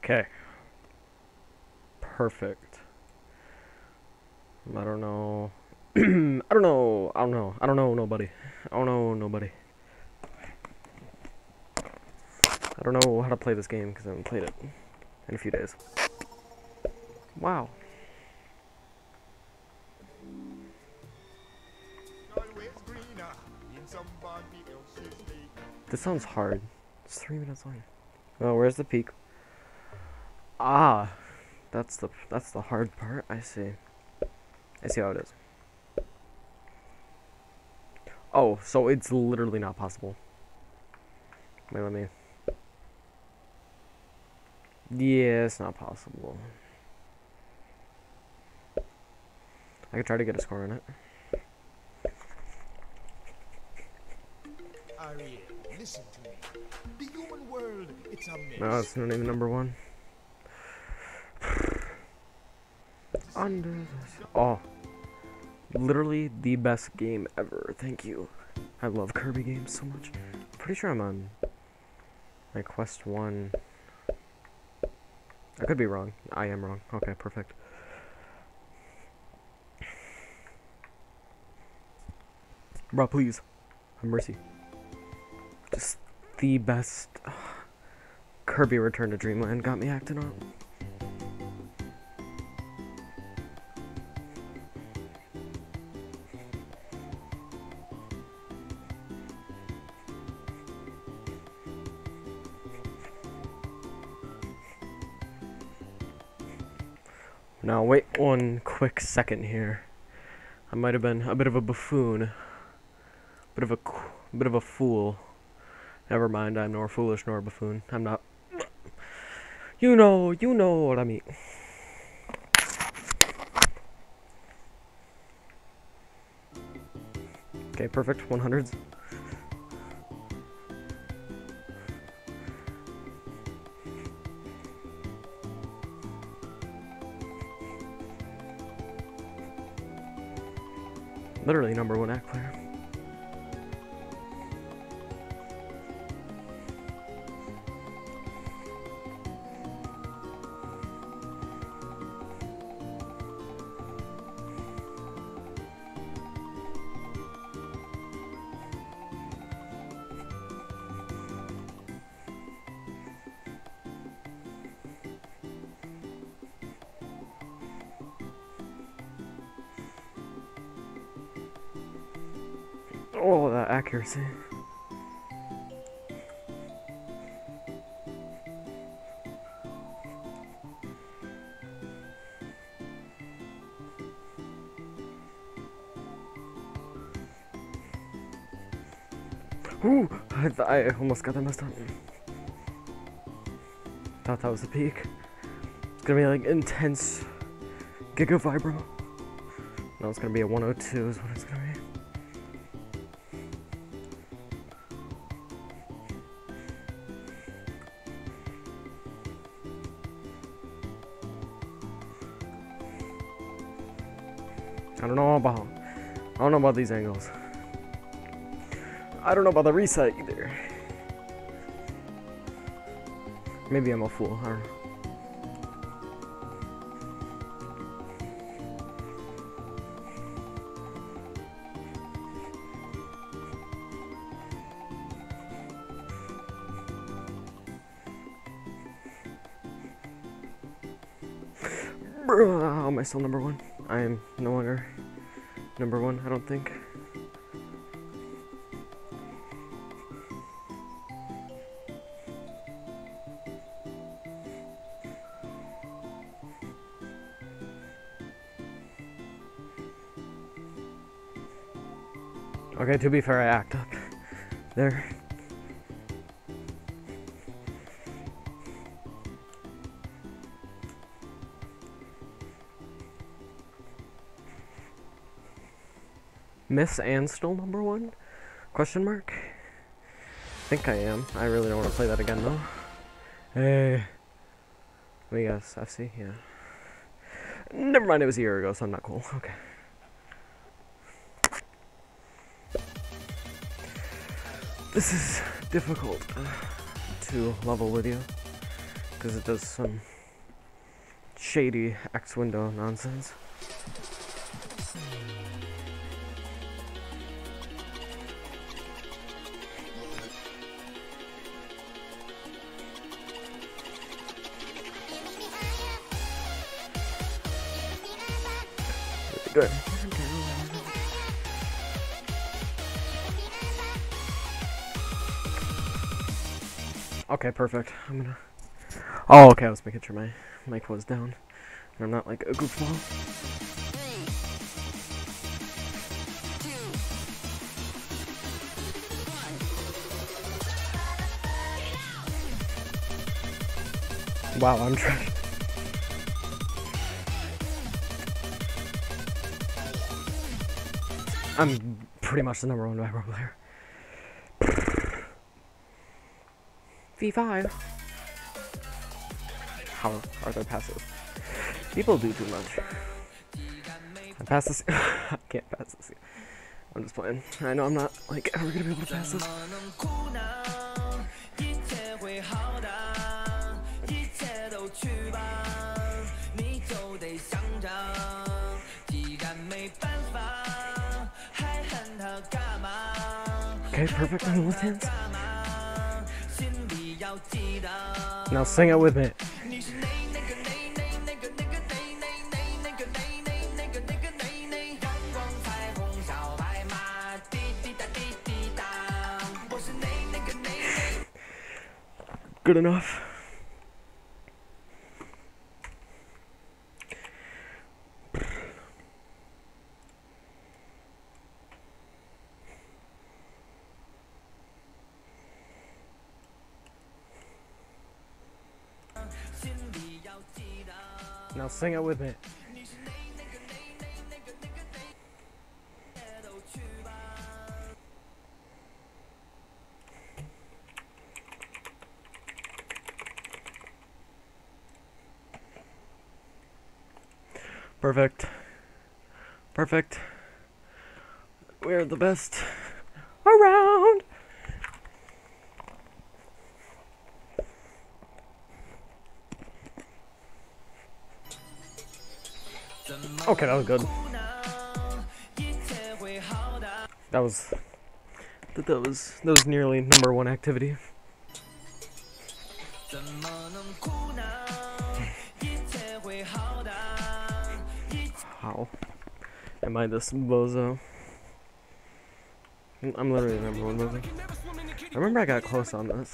Okay. Perfect. I don't know. I don't know. I don't know. I don't know nobody. I don't know nobody. I don't know how to play this game because I haven't played it in a few days. Wow. This sounds hard. It's 3 minutes long. Oh, where's the peak? Ah, that's the hard part. I see. I see how it is. Oh, so it's literally not possible. Wait, let me. Yeah, it's not possible. I could try to get a score on it. Ariel, listen to me. The human world, it's a mess. No, it's not even number one. Under the oh, literally the best game ever. Thank you. I love Kirby games so much. I'm pretty sure I'm on my quest 1. I could be wrong. I am wrong. Okay, perfect. Bro, please. Have mercy. Just the best. Kirby Return to Dreamland got me acting on. Now wait one quick second here. I might have been a bit of a buffoon, bit of a fool. Never mind, I'm nor foolish nor a buffoon. I'm not. You know what I mean. Okay, perfect. 100s. Literally number 1 act player. Oh, that accuracy. Ooh, I almost got that messed up. Thought that was the peak. It's gonna be like intense Giga Vibro. No, it's gonna be a 102 is what it's gonna be. I don't know about these angles. I don't know about the reset either. Maybe I'm a fool. I don't know. Bruh, am I still number 1? I am no longer number 1, I don't think. Okay, to be fair, I act up there. Miss and still number 1? Question mark? I think I am. I really don't want to play that again though. Hey. Let me guess. FC? Yeah. Never mind, it was a year ago, so I'm not cool. Okay. This is difficult to level with you. because it does some shady X window nonsense. Good. Okay, perfect. I'm gonna. Oh, okay. I was making sure my mic was down, and I'm not like a goofball. Wow, I'm trash. I'm pretty much the #1 Vibro player. V5. How are they passive? People do too much. I pass this. I can't pass this. I'm just playing. I know I'm not like ever gonna be able to pass this. Okay, perfect on the left hands. Now sing it with me. Good enough. Now sing it with me. Perfect. Perfect. We're the best around. Okay, that was good. That was nearly #1 activity. How am I this bozo? I'm literally the #1 bozo. I remember I got close on this.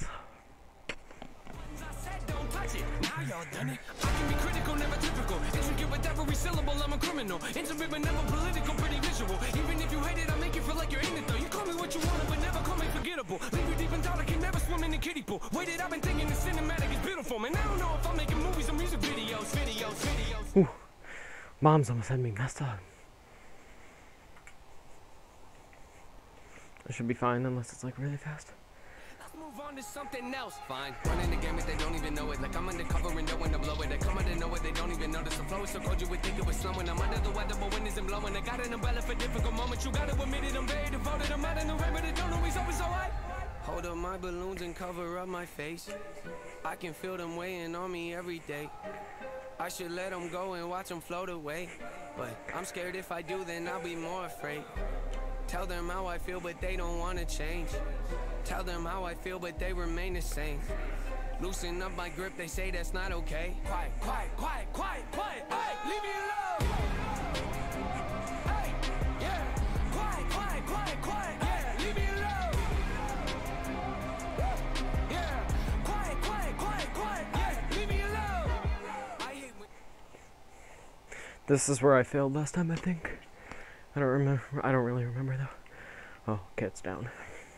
I'm a criminal, intimate but never political, pretty visual. Even if you hate it, I make you feel like you're in it though. You call me what you want, but never call me forgettable. Leave you deep in thought, I can never swim in the kiddie pool. Waited, I've been thinking the cinematic is beautiful, man. I don't know if I'm making movies or music videos. Ooh, Mom's almost had me messed up. I should be fine unless it's like really fast. Move on to something else. Fine. Running the game if they don't even know it. Like I'm undercover and know when to blow it. They come out and know it, they don't even notice. The flow is so cold you would think it was slowing. I'm under the weather, but wind isn't blowing. I got an umbrella for difficult moments. You gotta admit it, I'm very devoted. I'm out in the rain, but it don't always always alright. Hold up my balloons and cover up my face. I can feel them weighing on me every day. I should let them go and watch them float away. But I'm scared if I do, then I'll be more afraid. Tell them how I feel, but they don't want to change. Tell them how I feel, but they remain the same. Loosen up my grip, they say that's not okay. Quiet, quiet, quiet, quiet, quiet. Hey, leave me alone. Hey, yeah. Quiet, quiet, quiet, quiet. Yeah, leave me alone. Yeah. Quiet, quiet, quiet, quiet. Yeah, leave me alone. This is where I failed last time, I think. I don't remember. I don't really remember though. Oh, okay, it's down.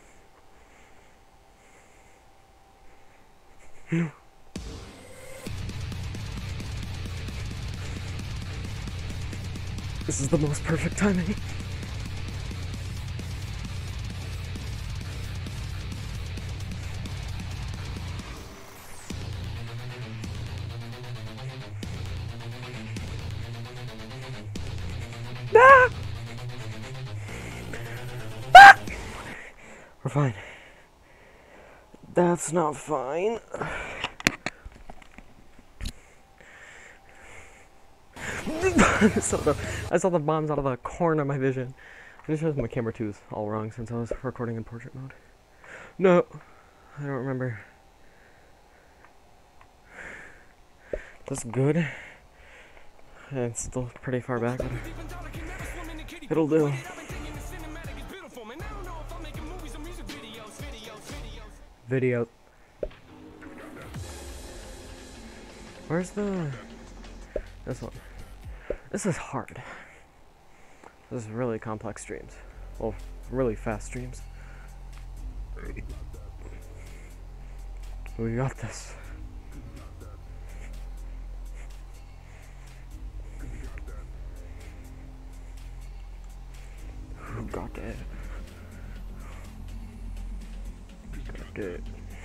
This is the most perfect timing. Ah! Ah! We're fine. That's not fine. I saw the bombs out of the corner of my vision. And it shows my camera too is all wrong since I was recording in portrait mode. No, I don't remember. That's good. And it's still pretty far back. But it'll do. Video. Where's the... This one. This is hard. This is really complex streams. Well, really fast streams. We got this. Who got it? Got it.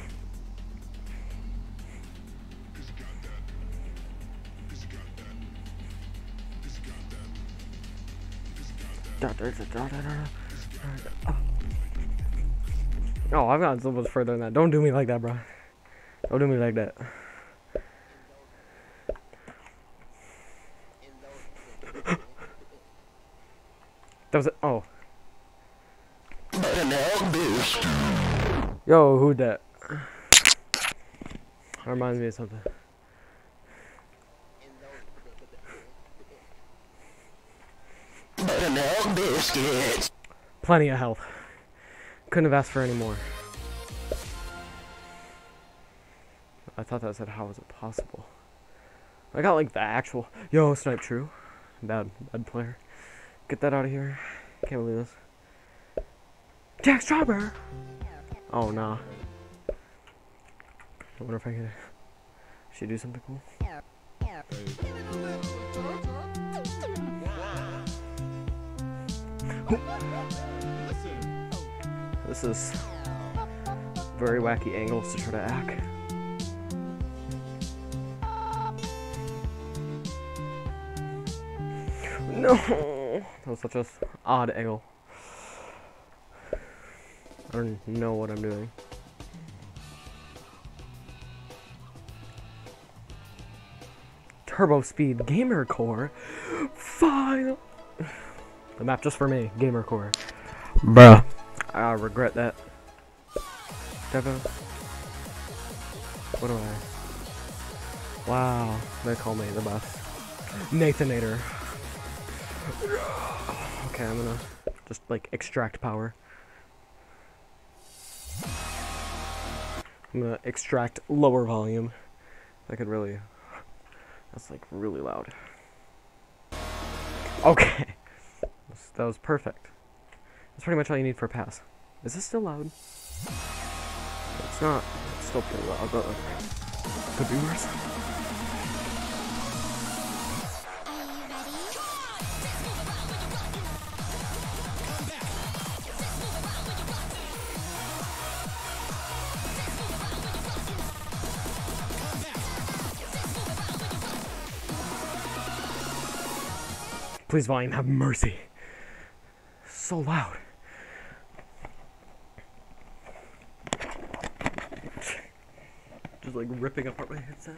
Oh, I've gotten so much further than that. Don't do me like that, bro. Don't do me like that. That was it. Oh. Yo, who that? That reminds me of something. Plenty of health. Couldn't have asked for any more. I thought that said, how is it possible? I got like the actual... Yo, Snipe True. Bad player. Get that out of here. Can't believe this. Jack Strawberry! Oh, nah. I wonder if I could... Should do something cool. This is very wacky angles to try to act. No, that was such an odd angle. I don't know what I'm doing. Turbo Speed Gamer Core. Fine. The map just for me, Gamer Core. Bruh. I regret that. Devo. What do I? Wow, they call me the best. Nathanator. Okay, I'm gonna just like extract power. I'm gonna extract lower volume. I could really. That's like really loud. Okay. That was perfect. That's pretty much all you need for a pass. Is this still loud? It's not. It's still pretty loud, but could be worse. Please, volume, have mercy. So loud. Just like ripping apart my headset.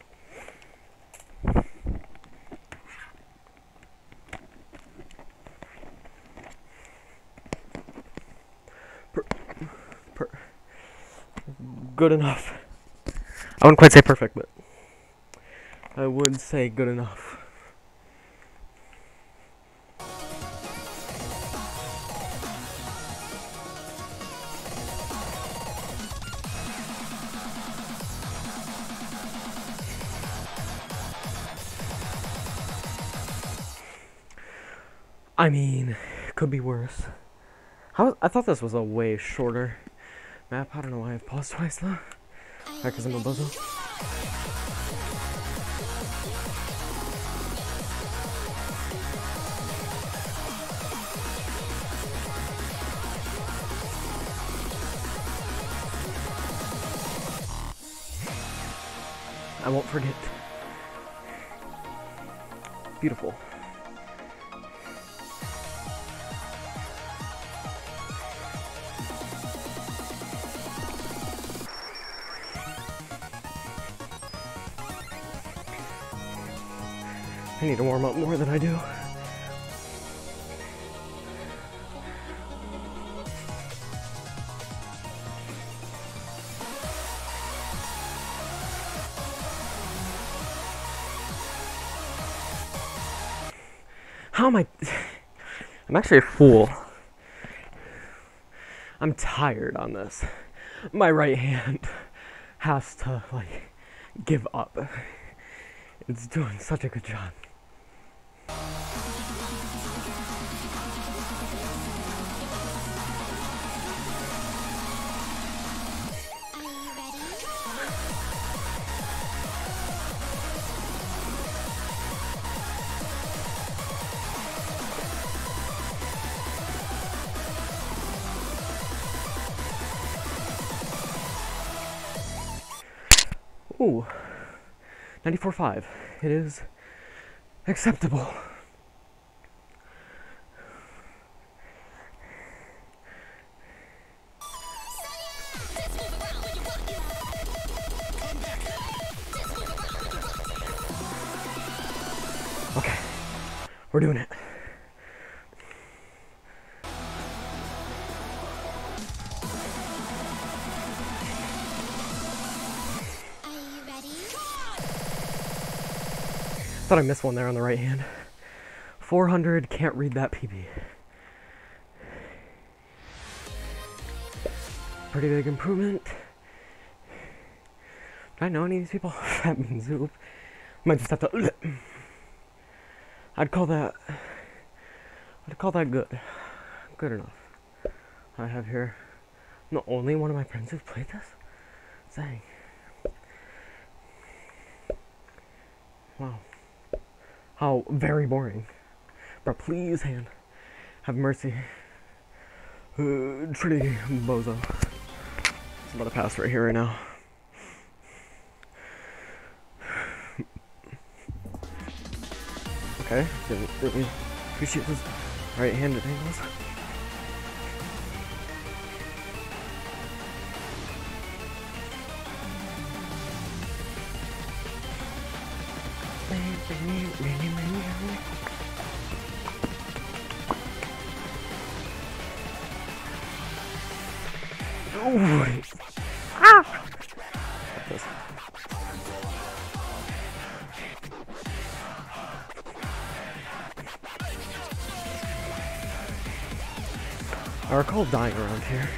Good enough. I wouldn't quite say perfect, but I would say good enough. I mean, could be worse. I thought this was a way shorter map. I don't know why I've paused twice though. Because I'm a buzzer. I won't forget. Beautiful. I need to warm up more than I do. How am I? I'm actually a fool. I'm tired on this. My right hand has to, like, give up. It's doing such a good job. Ooh, 94.5. It is acceptable. Okay, we're doing it. Thought I missed one there on the right hand. 400, can't read that PB. Pretty big improvement. Do I know any of these people? That means Zoop. Might just have to. I'd call that good. Good enough. I have here. I'm the only one of my friends who's played this? Dang. Wow. How very boring. But please, hand, have mercy. Trinity Bozo. It's about to pass right here, right now. Okay, didn't really appreciate those right-handed angles. Ooh. Ah! I recall dying around here.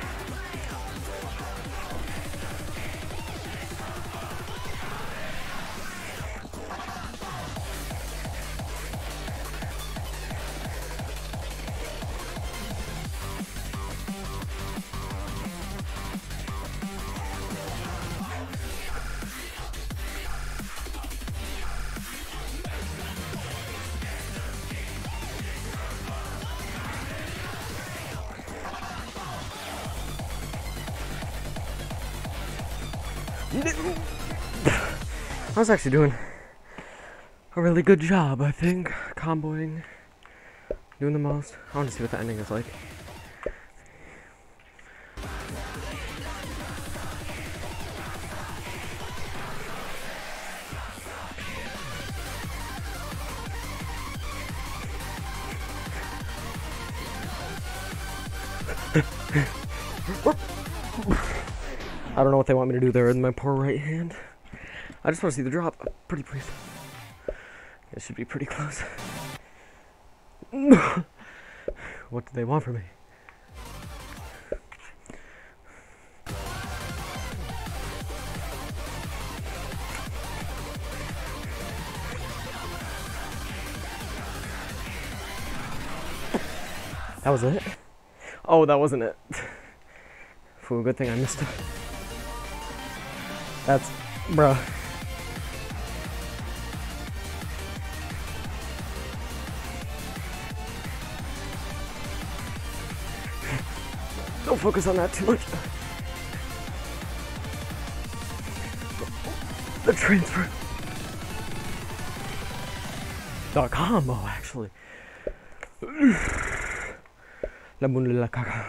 I was actually doing a really good job, I think. Comboing, doing the most. I want to see what the ending is like. I don't know what they want me to do there with my poor right hand. I just want to see the drop. Pretty please. It should be pretty close. What do they want from me? That was it? Oh, that wasn't it. Fool, good thing I missed it. That's, bruh. Don't focus on that too much. The transfer. The combo, actually. La boule de la caca.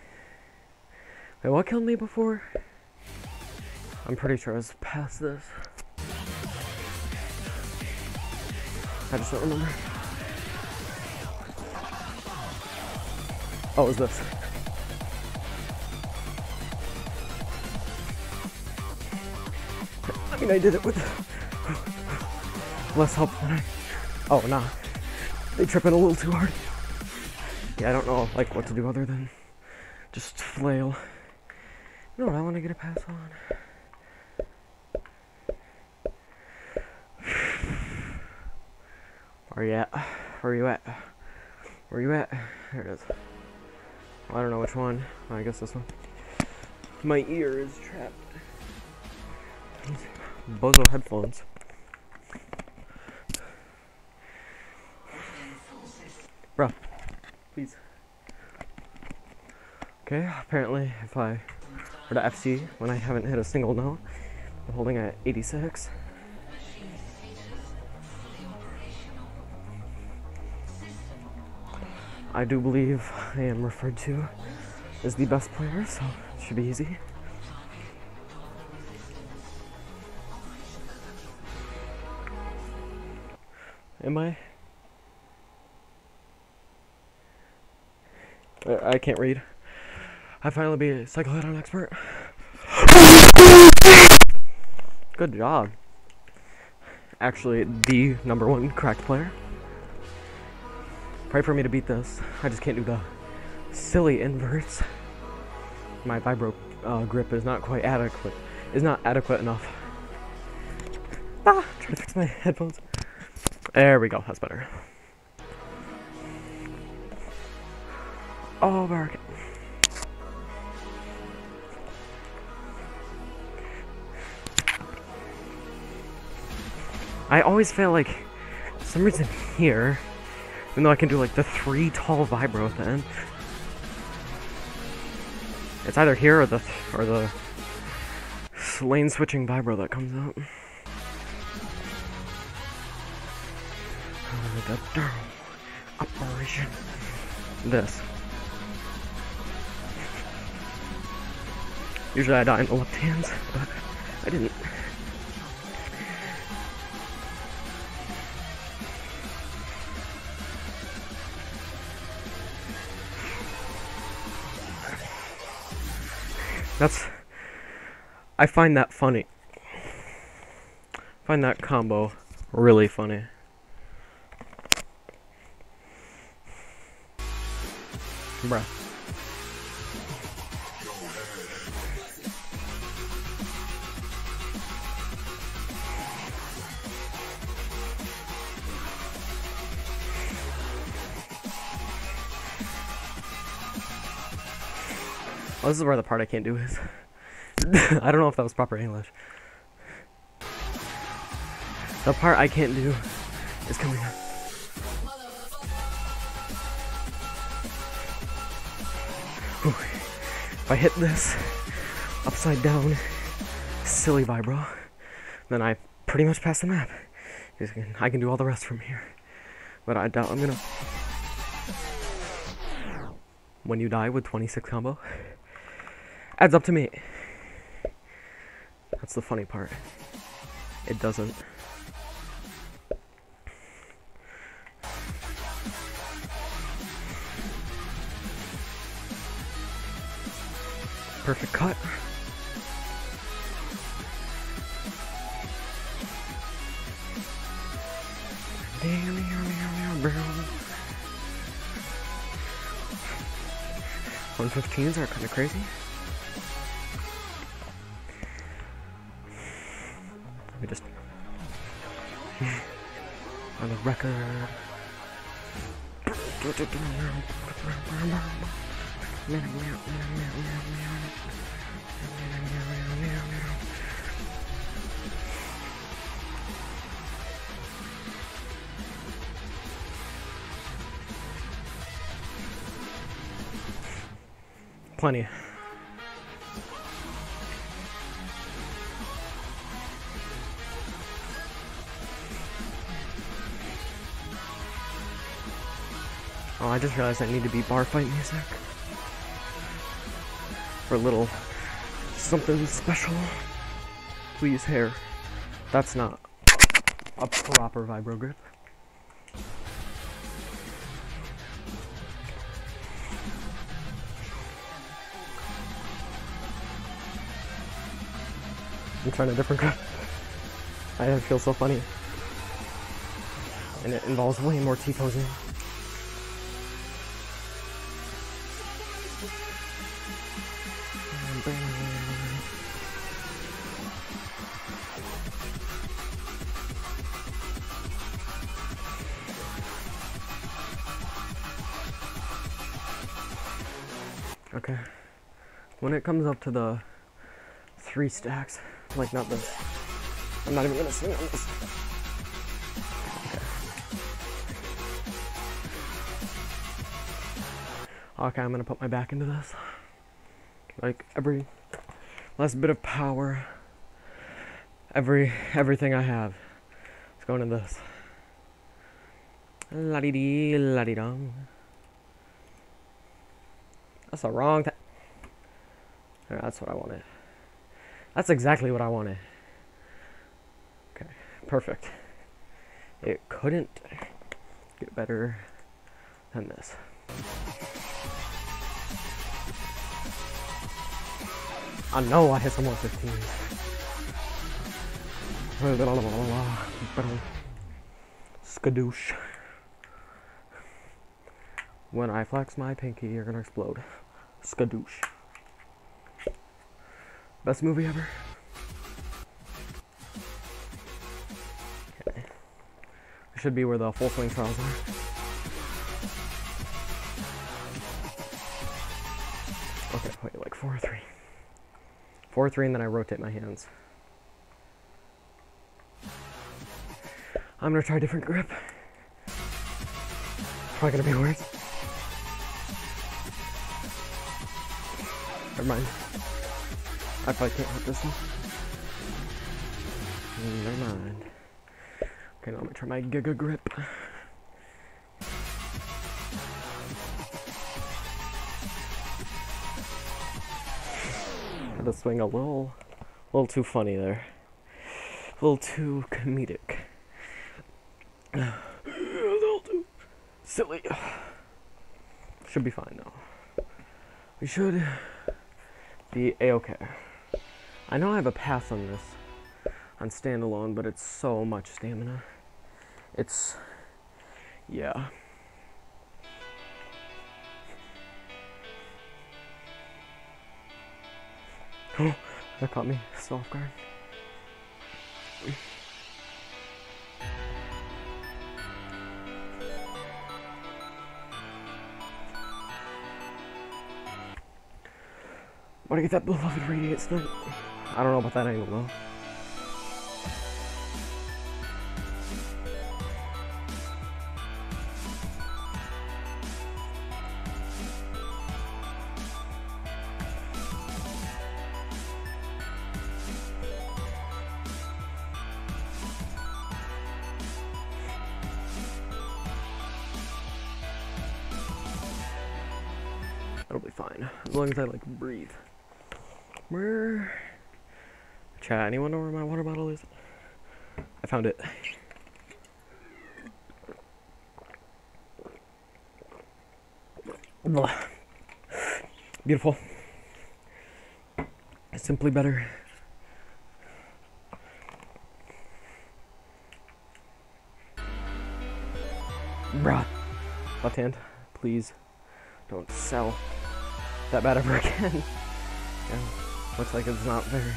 Wait, what killed me before? I'm pretty sure I was past this. I just don't remember. Oh, it was this. I mean, I did it with less help than I... Oh, nah. They tripping a little too hard. Yeah, I don't know, like, what to do other than just flail. You know what I want to get a pass on? Where you at? Where you at? Where you at? There it is. Well, I don't know which one. I guess this one. My ear is trapped. Bozo headphones. Bruh, please. Okay, apparently if I were to FC when I haven't hit a single note, I'm holding at 86. I do believe I am referred to as the best player, so it should be easy. Am I? I can't read. I finally be a Cyclohedron expert. Good job. Actually, the #1 cracked player. Pray for me to beat this. I just can't do the silly inverts. My vibro grip is not quite adequate. Is not adequate enough. Ah! Trying to fix my headphones. There we go. That's better. Oh, bark. I always feel like, for some reason here, even though I can do like the 3 tall vibro at the end, it's either here or the lane switching vibro that comes up. Operation. This. Usually I die in the left hands, but I didn't. I find that funny. I find that combo really funny. Bruh. Oh, this is where the part I can't do is. I don't know if that was proper English. The part I can't do is coming up. Whew. If I hit this upside down, silly vibro, then I pretty much pass the map. I can do all the rest from here. But I doubt I'm gonna... When you die with 26 combo, adds up to me. That's the funny part. It doesn't. Perfect cut. $115s are kind of crazy. Let me just on the record. Plenty. Oh, I just realized I need to be bar fight music for a little something special. Please, hair. That's not a proper vibro grip. I'm trying a different grip. I feel so funny. And it involves way more T-posing. Okay. When it comes up to the 3 stacks, like not this, I'm not even gonna swing on this. Okay, I'm gonna put my back into this. Like every last bit of power, everything I have is going in this. La-dee-dee, la-dee-dum. That's the wrong time. That's what I wanted. That's exactly what I wanted. Okay, perfect. It couldn't get better than this. I know I hit some 115s. Skadoosh. When I flex my pinky, you're gonna explode. Skadoosh. Best movie ever. Okay. It should be where the full swing trials are. Okay, wait, like 4-3. 4-3, and then I rotate my hands. I'm gonna try a different grip. Probably gonna be weird. Never mind. I probably can't hit this one. Never mind. Okay, now I'm gonna try my Giga grip. Had to swing a little too funny there. A little too comedic. A little too silly. Should be fine though. We should be a-okay. I know I have a pass on this, on standalone, but it's so much stamina. It's, yeah. Oh, that caught me so off guard. Want to get that beloved radiate stunt? I don't know about that angle though. That'll be fine, as long as I like breathe. Chat, anyone know where my water bottle is? I found it. Beautiful. Simply better. Bruh. Left hand, please don't sell that bad ever again. Yeah. Looks like it's not very...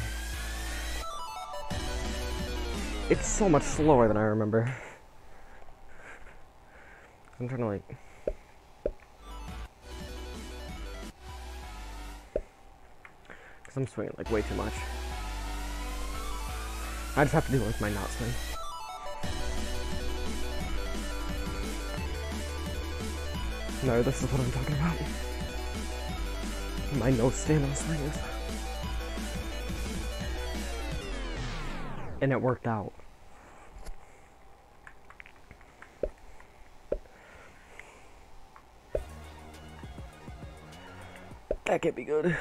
It's so much slower than I remember. I'm trying to like... Because I'm swinging like way too much. I just have to do like my not swing. No, this is what I'm talking about. My no stamina swing is. And it worked out. That can't be good.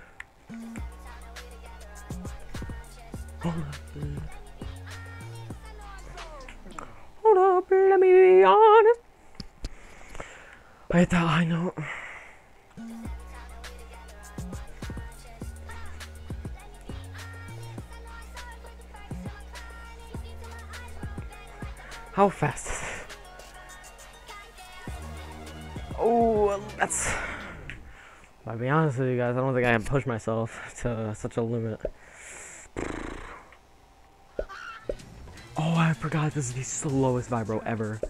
Hold up, let me be honest. I hit that high note. How fast? Oh, that's... I'll be honest with you guys, I don't think I can push myself to such a limit. Oh, I forgot this is the slowest vibro ever.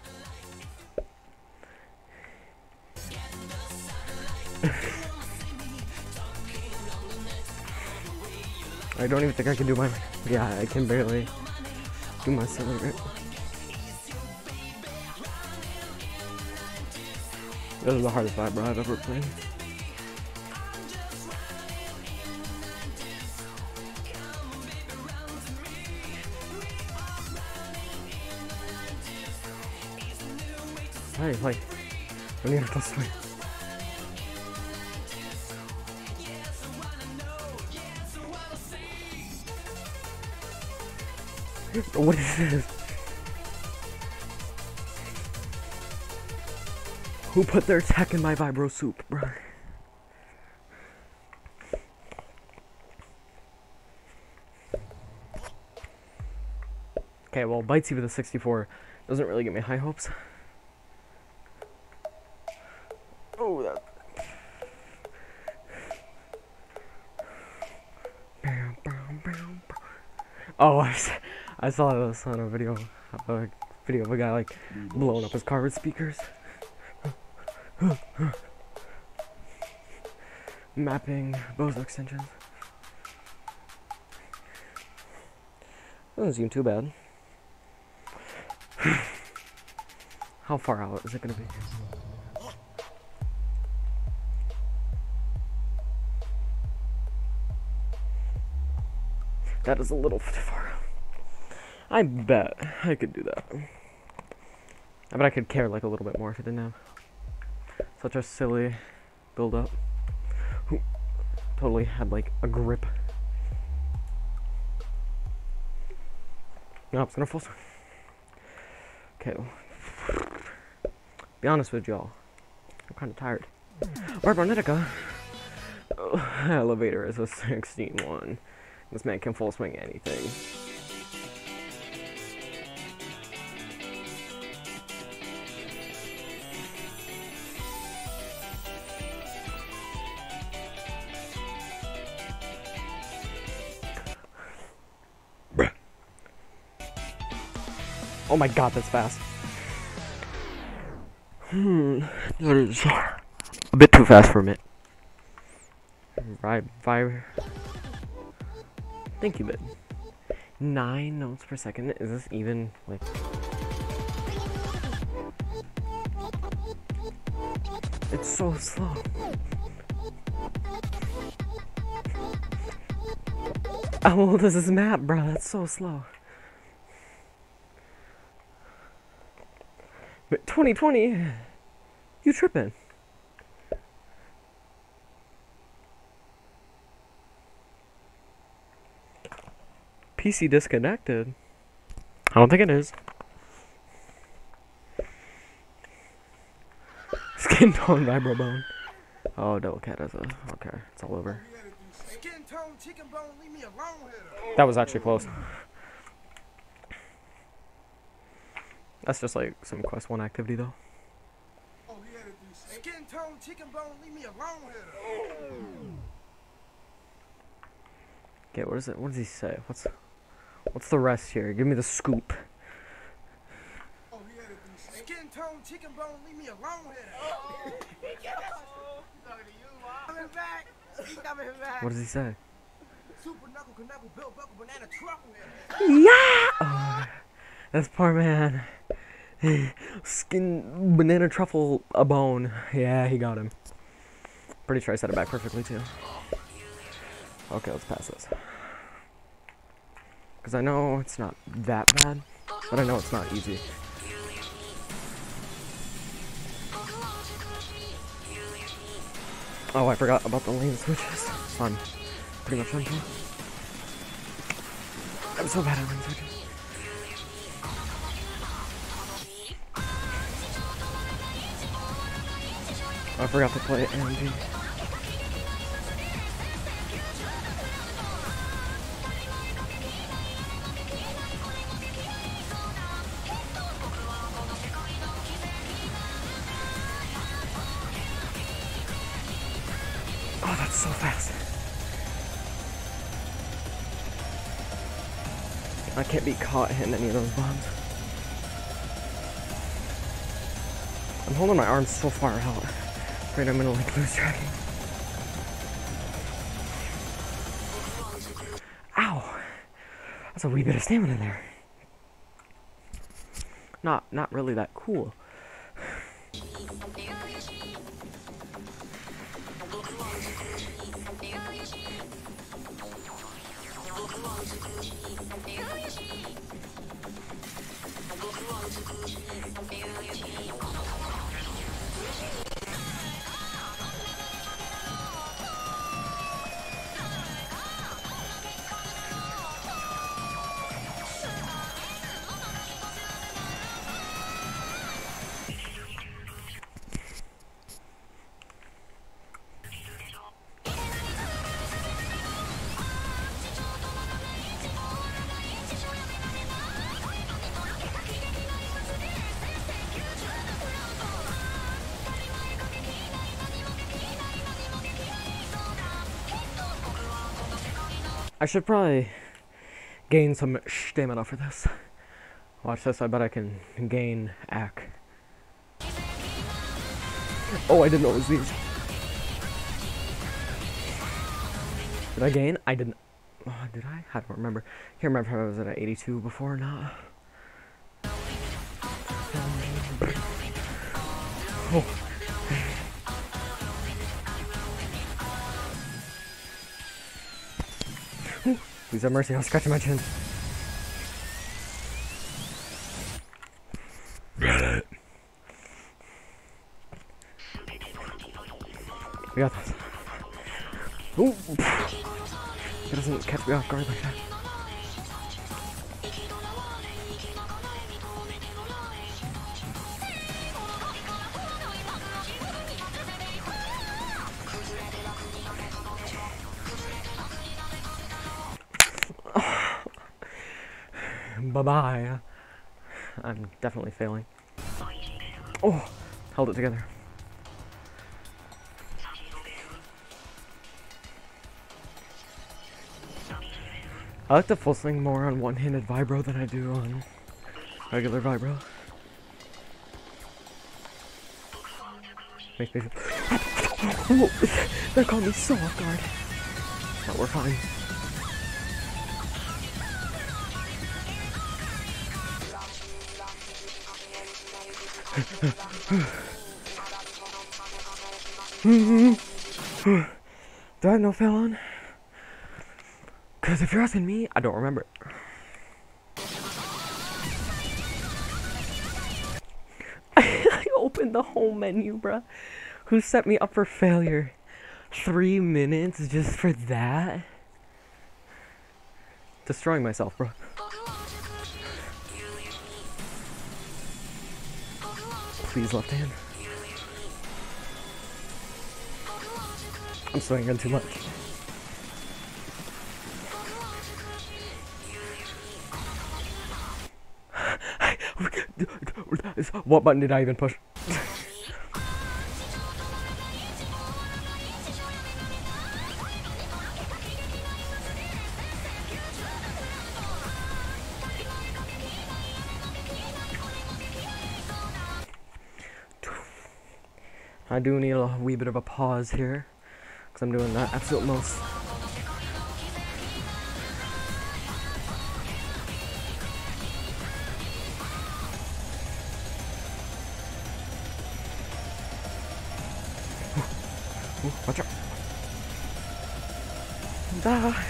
I don't even think I can do my... Yeah, I can barely do my celebrate. This is the hardest vibro I've ever played. Hey, like, I need to swing. What is this? Who put their tech in my vibro soup, bro? Okay, well, Bitesy with a 64 doesn't really give me high hopes. Oh, that. Oh, I saw this on a video of a guy like blowing up his car with speakers. Mapping Bose extensions. Doesn't seem too bad. How far out is it gonna be? That is a little too far. I bet I could do that. I bet I could care like a little bit more if it didn't have such a silly build up. Totally had like a grip. No, it's gonna full swing. Okay. Be honest with y'all. I'm kinda tired. Barbarnetica. Elevator is a 16-1. This man can full swing anything. Oh my god, that's fast. That is a bit too fast for me. Thank you, bit. 9 notes per second. Is this even like? It's so slow. How old is this map, bro? That's so slow. But 2020, you tripping? PC disconnected. I don't think it is. Skin tone vibro bone. Oh, Double Cat has a. Okay, it's all over. Skin tone chicken bone, leave me alone here. That was actually close. That's just like some Quest 1 activity though. Oh, he had to do skin tone chicken bone, leave me alone here. Okay, what is it? What does he say? What's the rest here? Give me the scoop. Oh, he had to do skin tone chicken bone, leave me alone here. Coming back. He's coming back. What does he say? Super knuckle, belt buckle, banana truffle here. Yeah! Oh, that's poor man. Skin banana truffle a bone. Yeah, he got him. Pretty sure I set it back perfectly too. Okay, let's pass this. Because I know it's not that bad, but I know it's not easy. Oh, I forgot about the lane switches. I'm pretty much on. I'm so bad at lane switches. I forgot to play AMD. so fast. I can't be caught hitting any of those bombs. I'm holding my arms so far out. Afraid I'm gonna like lose tracking. Ow! That's a wee bit of stamina there. Not really that cool. I should probably gain some stamina for this. Watch this, I bet I can gain AC. Oh, I didn't know it was these. Did I gain? I didn't. Oh, did I? I don't remember. Can't remember if I was at 82 before or not. Oh. Please have mercy, I was scratching my chin. We got this. Ooh. It doesn't catch me off guard like that. Bye-bye. I'm definitely failing. Oh, held it together. I like the full swing more on one-handed vibro than I do on regular vibro. Makes me feel... Whoa, that caught me so off guard. But we're fine. Do I have no fail on? Because if you're asking me, I don't remember. I opened the home menu, bruh. Who set me up for failure? 3 minutes just for that? Destroying myself, bro. Please, left hand. I'm swinging too much. What button did I even push? I do need a wee bit of a pause here, because I'm doing the absolute most. Ooh, watch out. Die.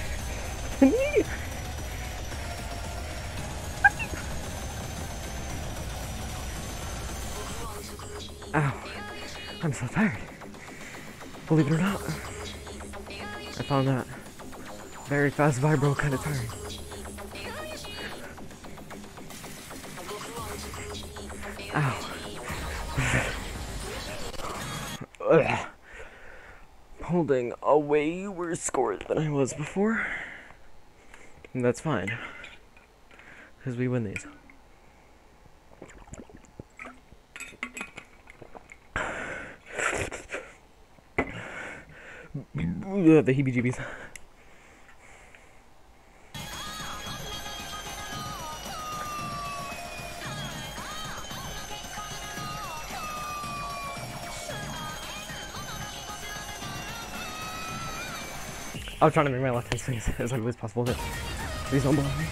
Ow. I'm so tired. Believe it or not. I found that very fast vibro kind of tiring. Ow. Ugh. Holding a way worse score than I was before. And that's fine. Because we win these. The heebie-jeebies. I was trying to make my left hand swing as ugly as possible, but please don't bother me.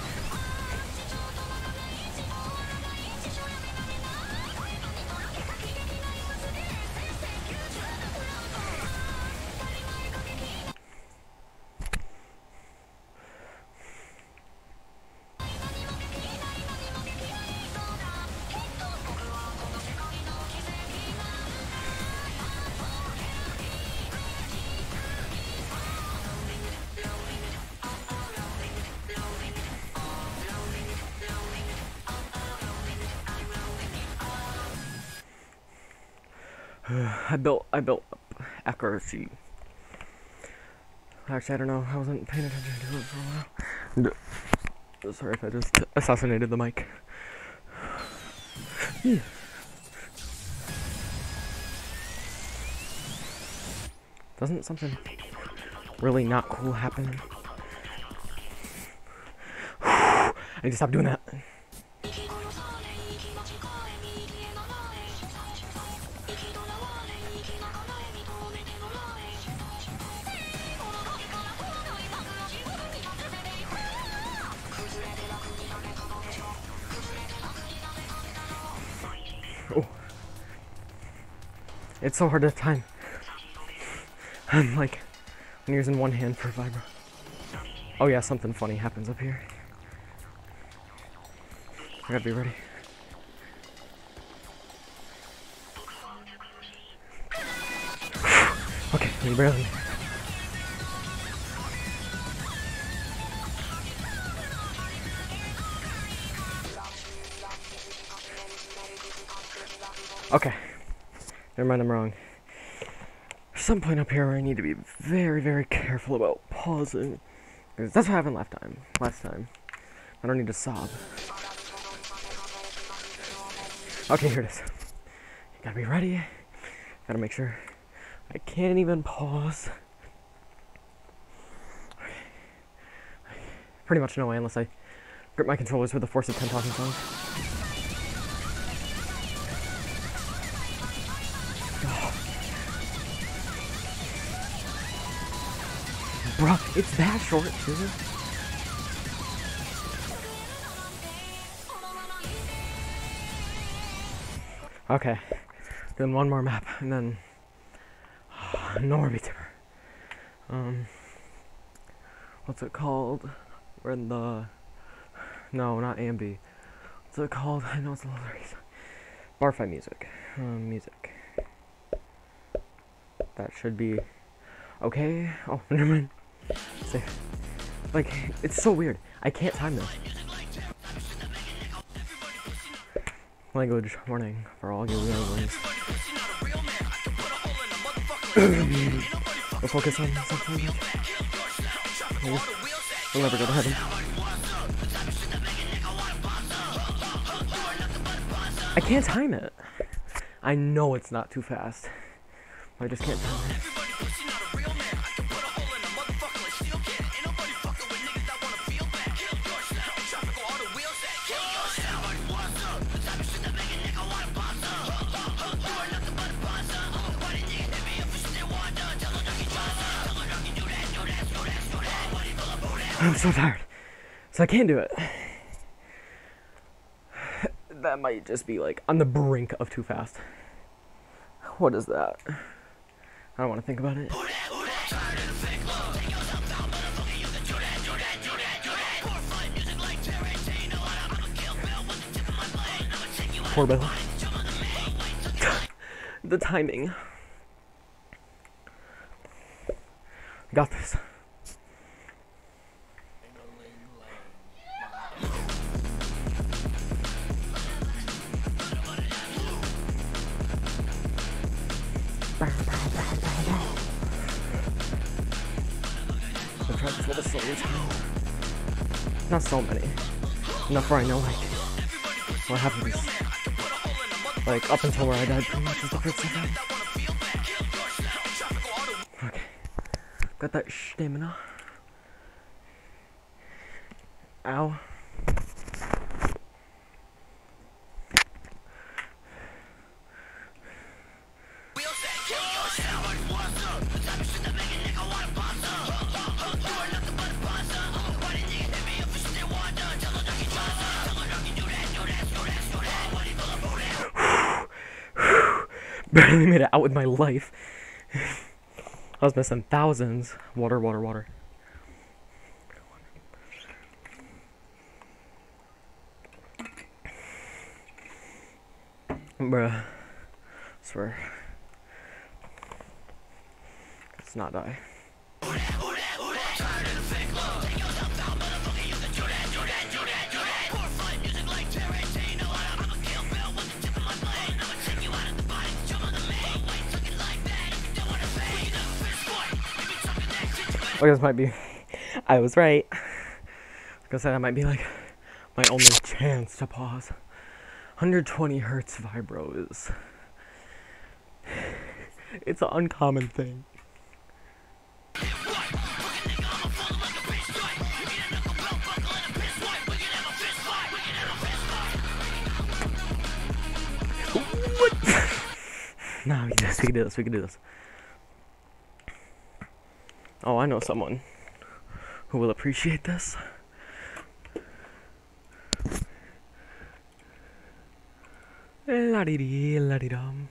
I built up accuracy. Actually, I don't know. I wasn't paying attention to it for a while. Sorry if I just assassinated the mic. Doesn't something really not cool happen? I need to stop doing that. Oh. It's so hard to time. I'm like, when you're using one hand for vibro. Oh yeah, something funny happens up here. I gotta be ready. Okay, you barely. Okay. Never mind, I'm wrong. There's some point up here where I need to be very, very careful about pausing. Because that's what happened last time. I don't need to sob. Okay, here it is. You gotta be ready. Gotta make sure I can't even pause. Pretty much no way unless I grip my controllers with the force of 10,000 songs. Bruh, it's that short too. Okay, doing one more map and then Norbiter. What's it called? We're in the not AMB. What's it called? I know it's a little easy. Barfly music. Music. That should be okay. Oh, never mind. Safe. Like, it's so weird. I can't time this. Language warning for all you real ones. We'll focus on something. We'll never go to heaven. I can't time it. I know it's not too fast. I just can't time it. I'm so tired, so I can't do it. That might just be like on the brink of too fast. What is that? I don't want to think about it. Poor Bella. The timing. Got this. I've tried this level so many times. Not so many. Enough where I know, like, what happens. Like, up until where I died pretty much is the first time. Okay. Got that stamina. Ow. Barely made it out with my life. I was missing thousands. Water, water, water. Bruh. Swear. Let's not die. Oh, this might be. I was right. I was gonna say that might be like my only chance to pause. 120 hertz vibro is. It's an uncommon thing. What? Nah, we can do this. We can do this. Oh, I know someone who will appreciate this. La-dee-dee, la-dee-dum.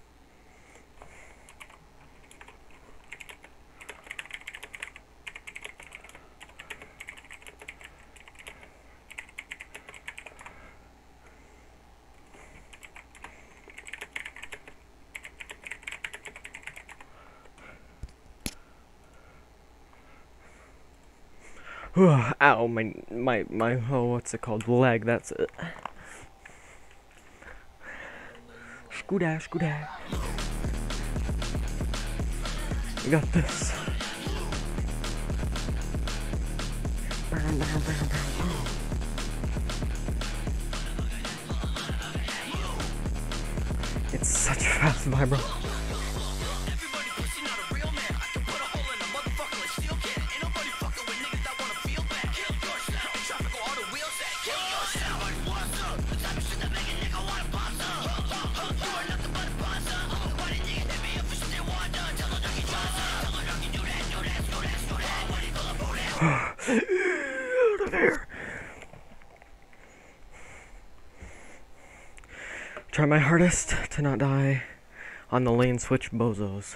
Ow, my, oh, what's it called? Leg, that's it. Scoodah, scoodah. We got this. It's such a fast vibro. Out of here. Try my hardest to not die on the lane switch bozos.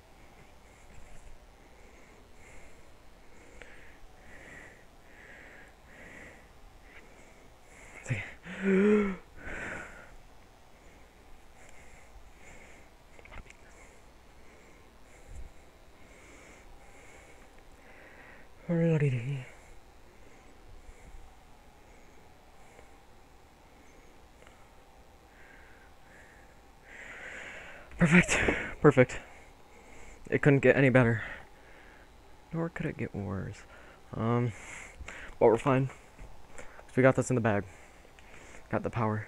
Perfect. Perfect. It couldn't get any better. Nor could it get worse. But we're fine. We got this in the bag. Got the power.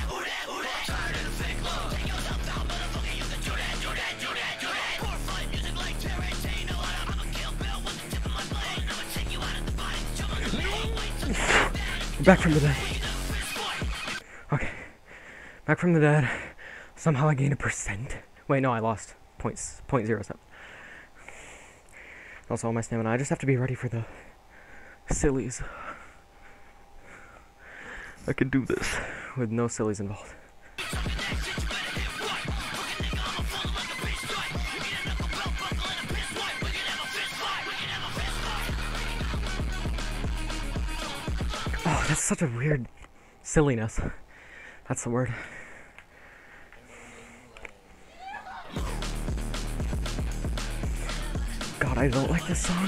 Back from the dead. Okay. Back from the dead. Somehow I gained 1%. Wait, no, I lost 0.07. Also, all my stamina. I just have to be ready for the sillies. I could do this with no sillies involved. Oh, that's such a weird silliness. That's the word. God, I don't like this song.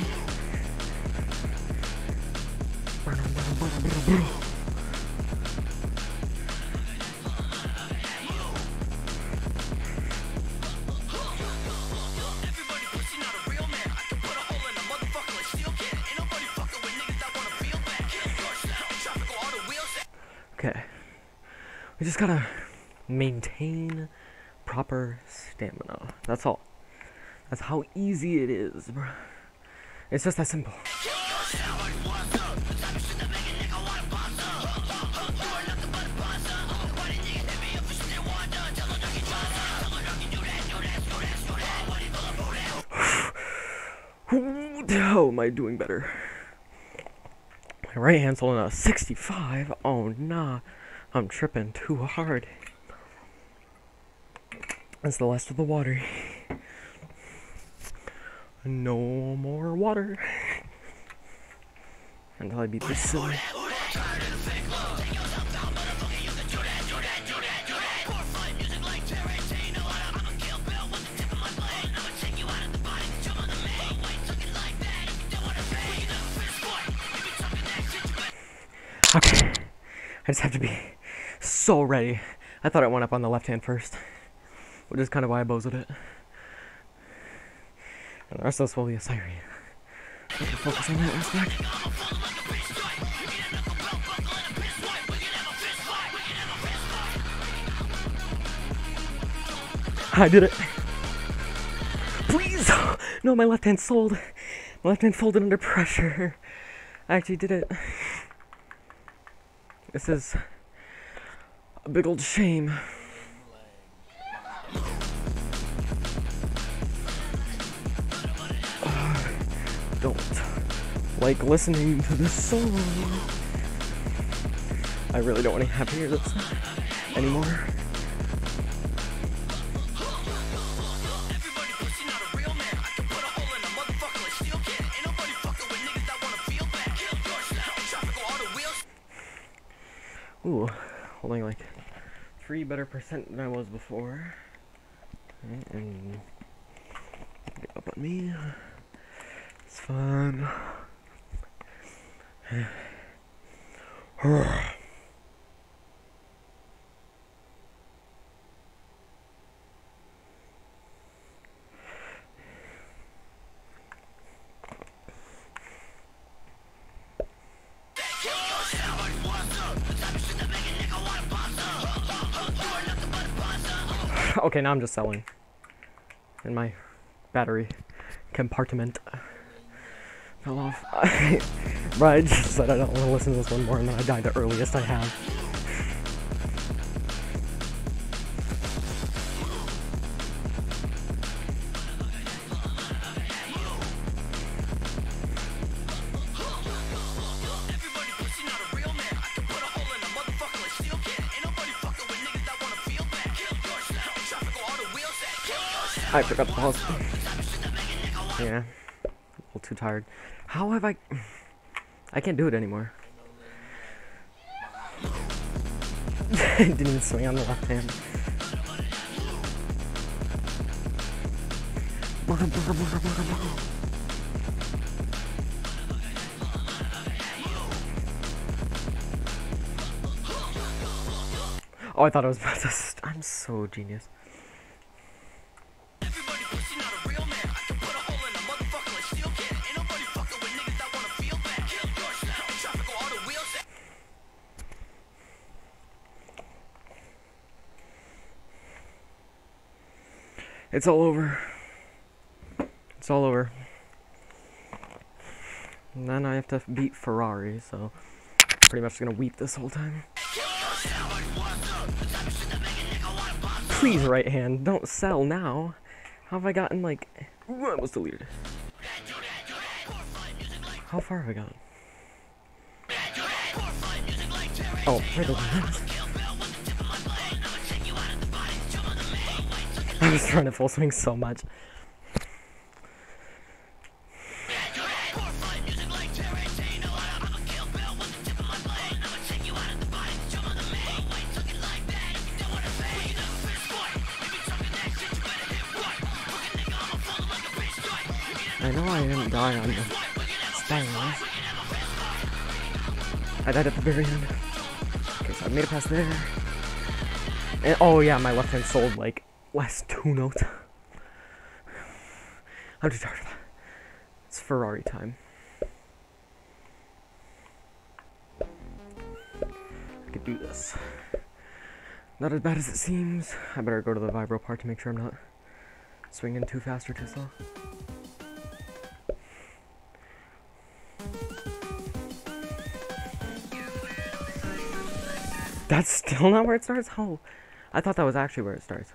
Okay. We just gotta maintain proper stamina. That's all. That's how easy it is, bro. It's just that simple. Oh, am I doing better? My right hand's holding a 65. Oh, nah. I'm tripping too hard. That's the last of the water. No more water. Until I beat this silly. Okay, I just have to be so ready. I thought I went up on the left hand first, which is kind of why I bozed it. And the rest of this will be a siren. I can focus on that aspect. I did it. Please! No, my left hand sold. My left hand folded under pressure. I actually did it. This is a big old shame. Don't like listening to this song. I really don't want to have to hear this anymore. Ooh, holding like 3 better percent than I was before. Right, and get up on me. It's fun. Okay, now I'm just selling. And my battery compartment fell off. Right, I just said I don't want to listen to this one more, and then I died the earliest I have. I forgot the pause. Yeah, a little too tired. How have I can't do it anymore. Didn't even swing on the left hand. Oh, I thought I was about to. I'm so genius. It's all over. It's all over. And then I have to beat Ferrari, so pretty much gonna weep this whole time. Please, right hand, don't sell now. How have I gotten like... Ooh, I was deleted. How far have I gotten? Oh, right over. I was trying to full swing so much. I know I didn't die on the stairs. I died at the very end. Okay, so I made it past there. And, oh yeah, my left hand sold like last 2 notes. I'm too tired for that. It's Ferrari time. I could do this. Not as bad as it seems. I better go to the vibro part to make sure I'm not swinging too fast or too slow. That's still not where it starts? Oh, I thought that was actually where it starts.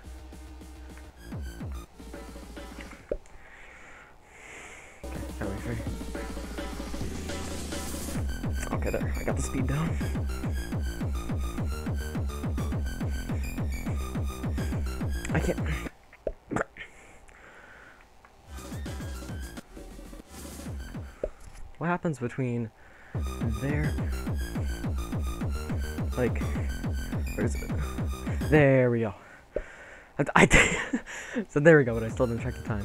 Okay, okay, there. I got the speed down. I can't. What happens between there? Like, where is it? There we go. So there we go, but I still didn't check the time.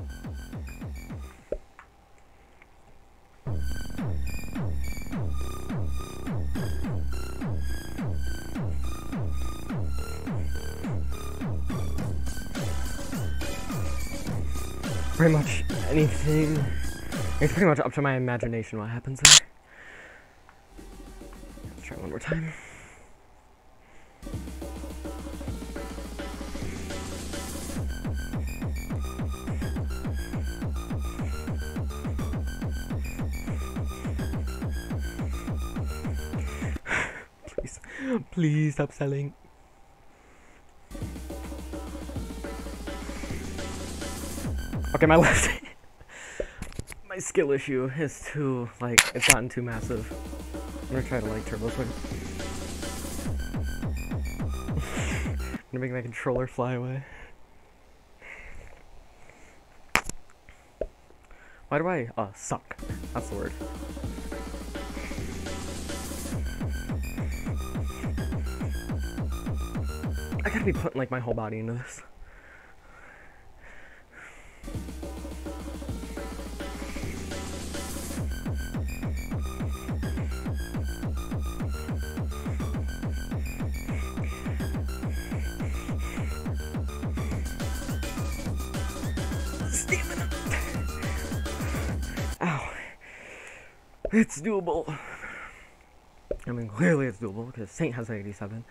Pretty much anything. It's pretty much up to my imagination what happens there. Let's try one more time. Please stop selling. Okay, my left. My skill issue is too, like, it's gotten too massive. I'm gonna try to, like, turbo swing. I'm gonna make my controller fly away. Why do I, suck? That's the word. I gotta be putting, like, my whole body into this. Stamina. Ow. It's doable. I mean, clearly it's doable because Saint has 87.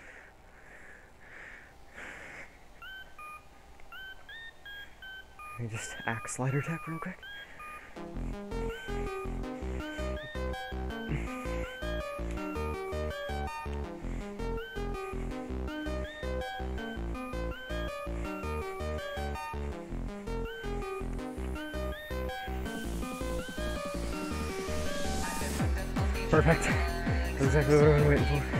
Let me just axe slider attack real quick. Perfect. That's exactly what I've been waiting for.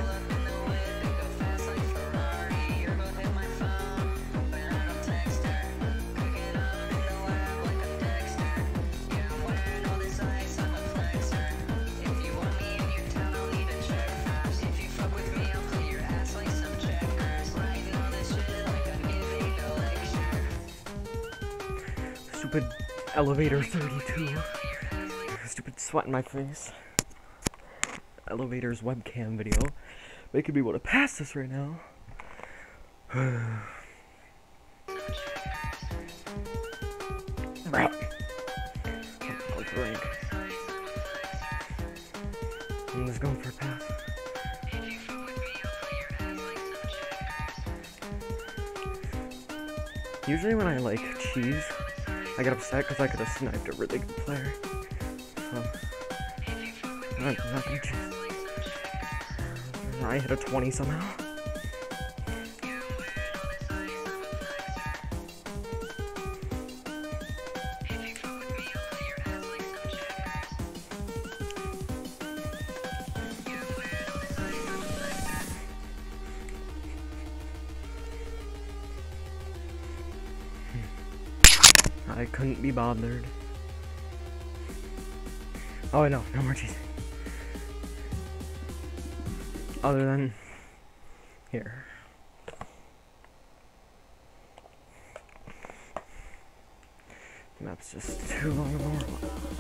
Stupid elevator 32. Stupid sweat in my face. Elevator's webcam video. They could be able to pass this right now. I'm just going for a pass. Usually when I like cheese, I get upset because I could have sniped a really good player. So I'm not gonna choose. I hit a 20 somehow. I couldn't be bothered. Oh no, no more cheese. Other than here. The map's just too long of a horrible.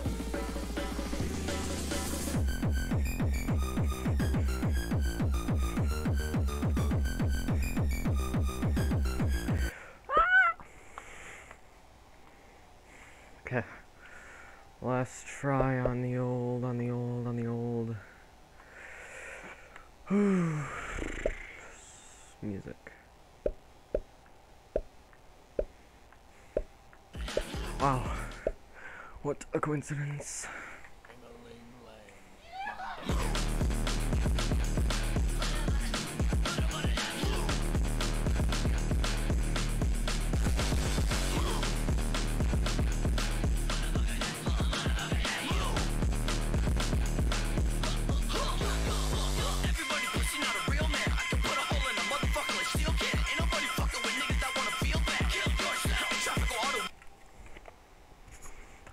Okay. Last try on the old. Music. Wow. What a coincidence.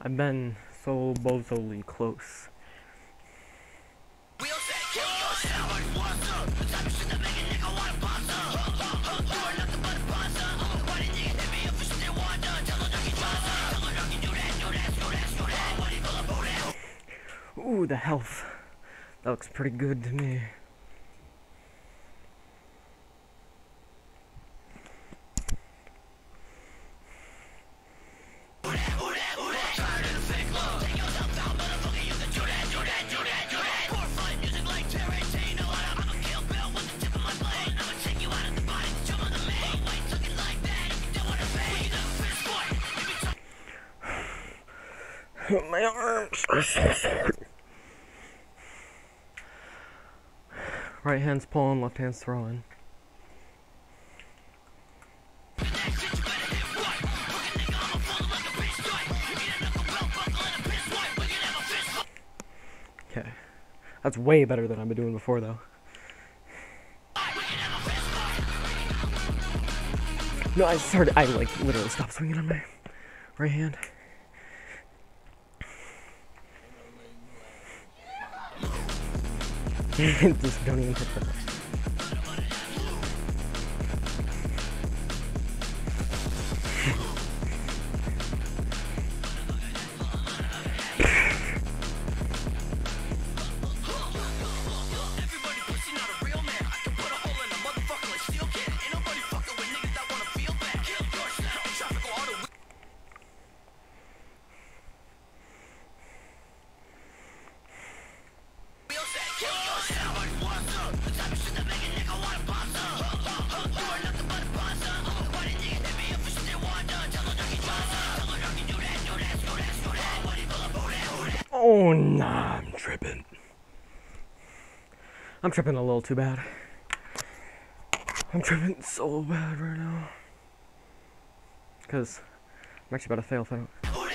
I've been so bozily close. Ooh, the health. That looks pretty good to me. My arms are so sore. Right hand's pulling, left hand's throwing. Okay. That's way better than I've been doing before, though. No, I like literally stopped swinging on my right hand. Just don't even hit that. Oh, nah, I'm tripping. I'm tripping a little too bad. I'm tripping so bad right now. Because I'm actually about to fail if I don't.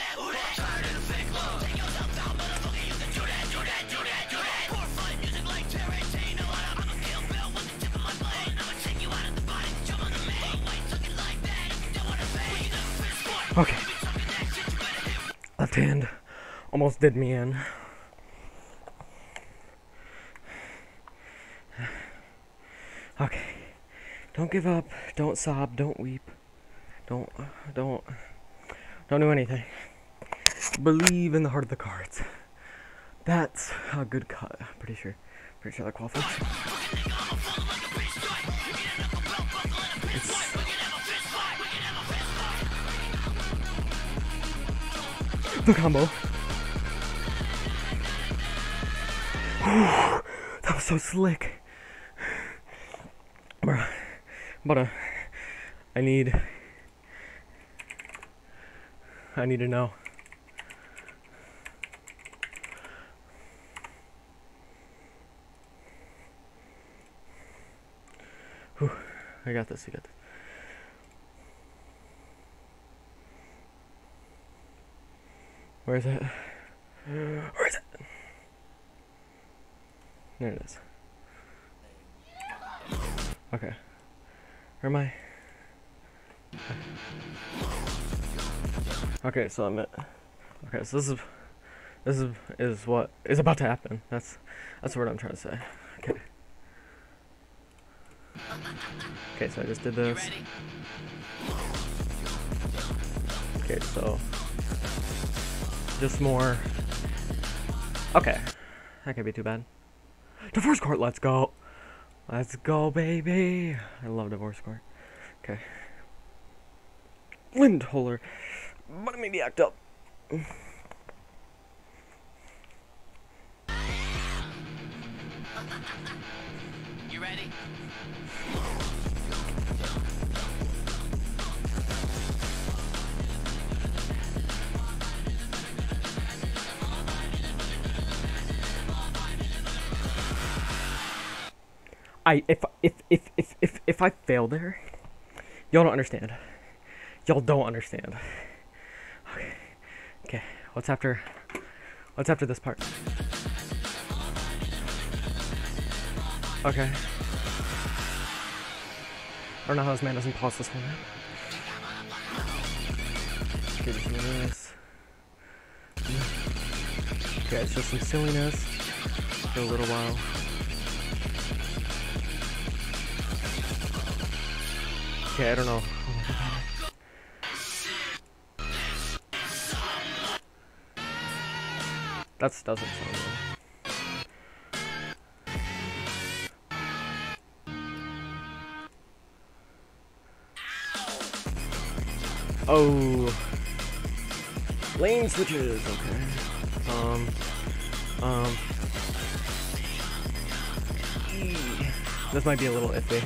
Okay. Left hand almost did me in. Okay. Don't give up. Don't sob. Don't weep. Don't do anything. Believe in the heart of the cards. That's a good cut. Pretty sure that qualifies. The combo. That was so slick. Bruh. But I need to know. Whew. I got this. Where is it? Where is it? There it is. Okay. Where am I? Okay, so I'm at. Okay, so this is what is about to happen. That's what I'm trying to say. Okay. Okay, so I just did this. Okay, so just more. Okay, that can't be too bad. Divorce court, let's go. Let's go, baby. I love divorce court. Okay. Lindholer. But it made me act up. You ready? If I fail there, y'all don't understand. Y'all don't understand. Okay. What's after this part? Okay. I don't know how this man doesn't pause this one. Okay, just do this. Yeah, it's just some silliness for a little while. Okay, I don't know. That doesn't sound good. Oh, lane switches. Okay. This might be a little iffy.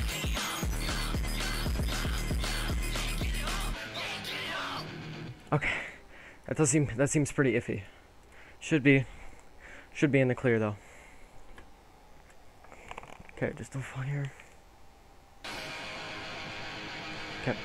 Okay, that seems pretty iffy. Should be in the clear though. Okay, just a fun here. Okay.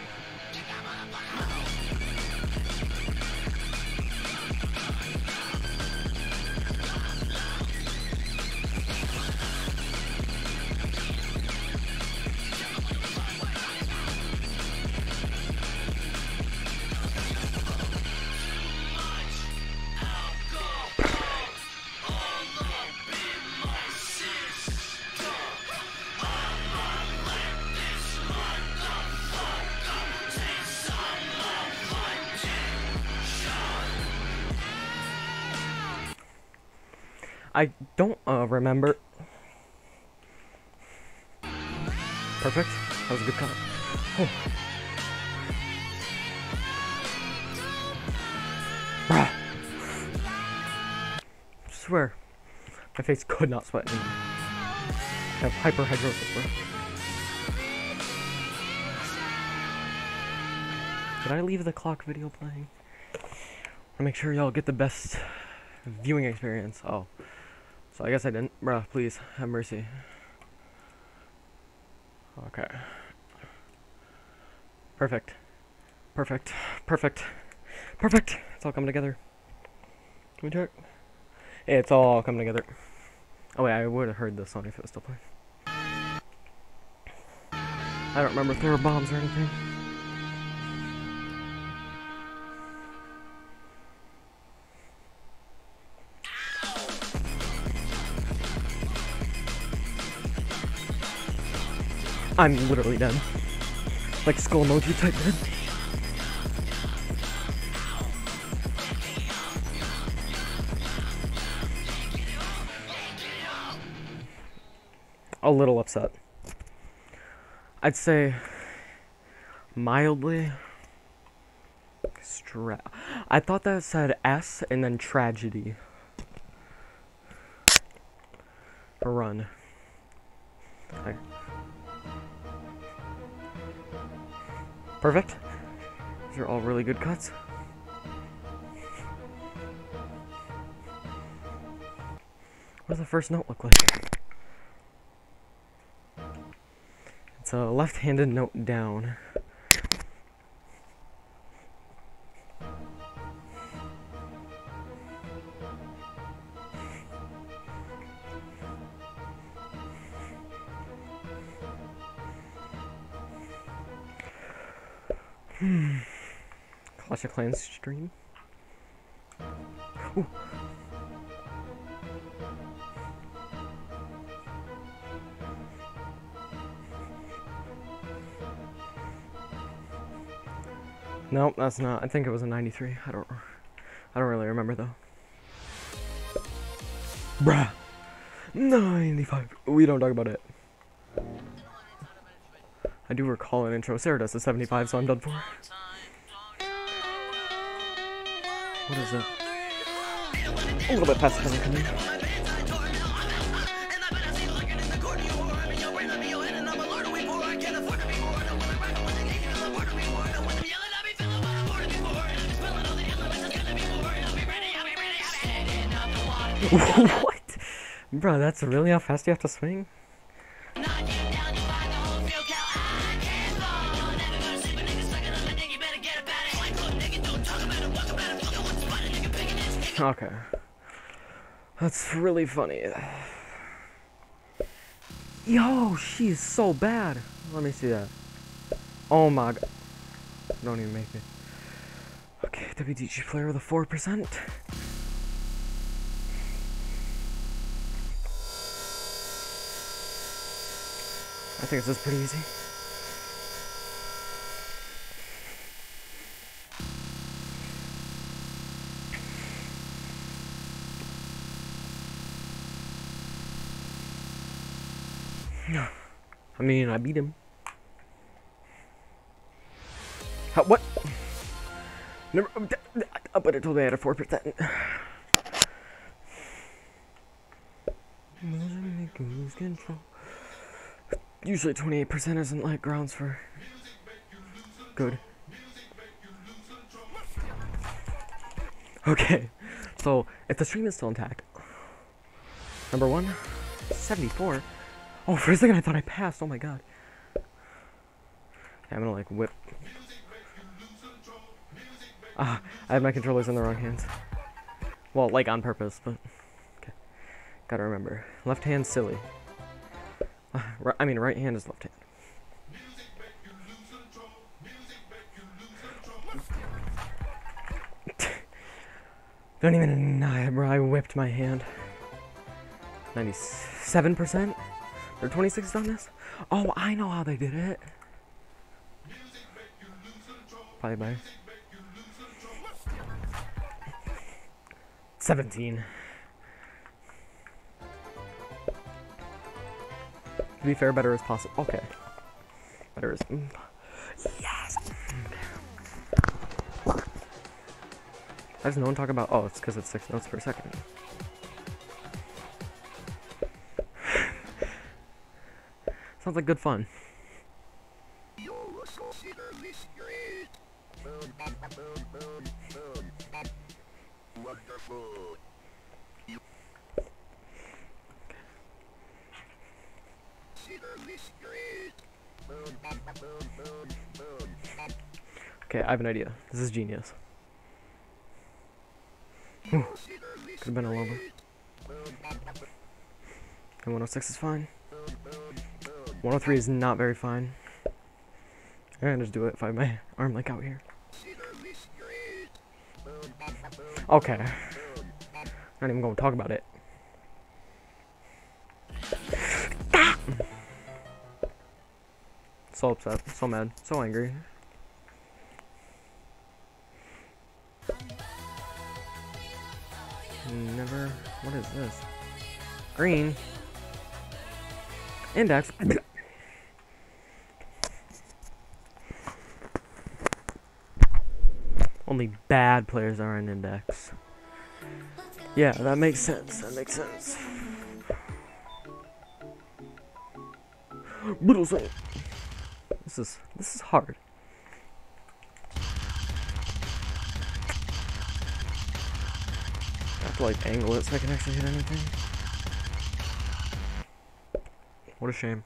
I don't remember. Perfect. That was a good cut. Oh. Bruh. I swear, my face could not sweat anymore. I have hyperhidrosis, bro. Did I leave the clock video playing? I want to make sure y'all get the best viewing experience. Oh. So I guess I didn't. Bruh, please, have mercy. Okay. Perfect. Perfect. Perfect. Perfect! It's all coming together. Can we check? Yeah, it's all coming together. Oh wait, I would have heard this song if it was still playing. I don't remember if there were bombs or anything. I'm literally dead. Like skull emoji type dead. A little upset. I'd say mildly I thought that said S and then tragedy. For run. Okay. Perfect. These are all really good cuts. What does the first note look like? It's a left-handed note down. Clash of Clans stream. Ooh. Nope, that's not. I think it was a 93. I don't really remember though. Bruh. 95. We don't talk about it. I do recall an intro. Sarah does a 75, so I'm done for. What is it? A little bit past the coming. What? Bro, that's really how fast you have to swing? Okay. That's really funny. Yo, she's so bad. Let me see that. Oh my god. Don't even make it. Okay, WDG player with a 4%. I think this is pretty easy. I mean, I beat him. How, what? Never. But it told me I had a 4%. Lose control. Usually 28% isn't like grounds for good. Okay, so if the stream is still intact, number 1, 74. Oh, for a second I thought I passed. Oh my god. Okay, I'm gonna like whip. I had my controllers in the wrong hands. Well, like on purpose, but okay. Gotta remember, left hand silly. I mean, right hand is left hand. Don't even know, bro. I whipped my hand. 97%? Or 26 on this? Oh, I know how they did it. Probably by 17. To be fair, better is possible. Okay. Better is. Yes! Why does no one talk about. Oh, it's because it's 6 notes per second. Sounds like good fun. Okay, I have an idea. This is genius. Could have been a lower. And 106 is fine. 103 is not very fine. I can just do it if I have my arm like out here. Okay. Not even gonna talk about it. So upset, so mad, so angry. Never. What is this? Green. Index. Only bad players are in index. Yeah, that makes sense. That makes sense. This is hard. I have to like angle it so I can actually hit anything. What a shame.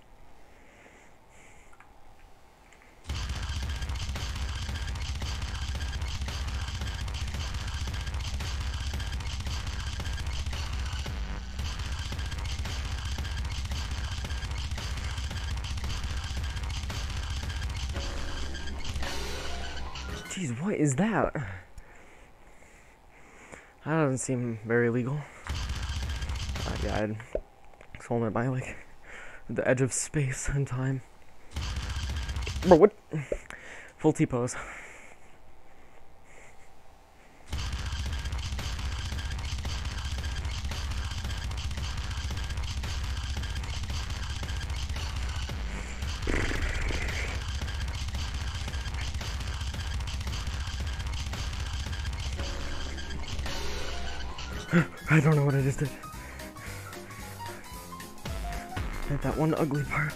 Jeez, what is that? That doesn't seem very legal. Yeah, I'd holding it by like the edge of space and time. Bro, what? Full T-pose. I don't know what I just did. Hit that one ugly part.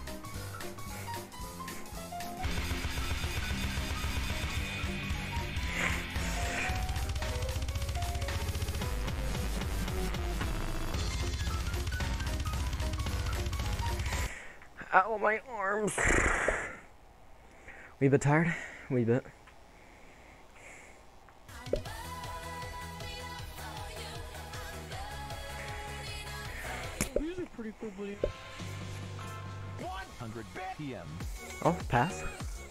Ow, my arms. Wee bit tired? Wee bit. Pretty cool, buddy. 100 PM. Oh, pass.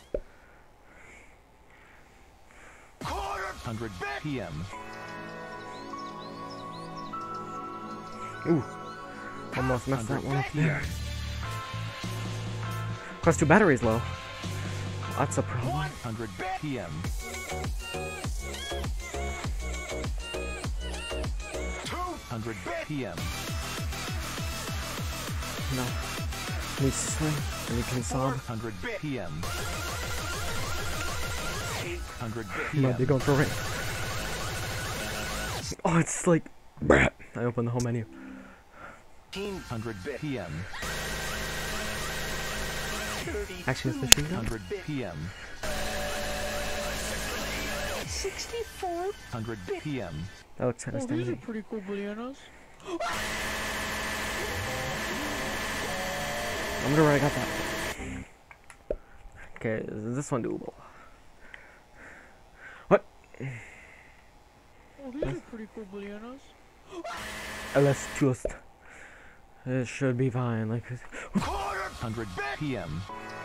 100 PM. Ooh. Almost messed that one up there. Quest 2 battery's low. That's a problem. 100 p.m. 200 p.m. No. Need to swing. And you can solve. 400 p.m. 800 No, they're p.m. going for a ring. Oh, it's like. Bruh. I opened the whole menu. 100 p.m. Actually, it's machine gun. 100 p.m. 64. 100 p.m. That looks kind of stingy. Pretty cool bananas. I wonder where I got that. Okay, is this one doable? What? Oh, these are pretty cool bananas. Let's just. It should be fine. Like. 100 p.m.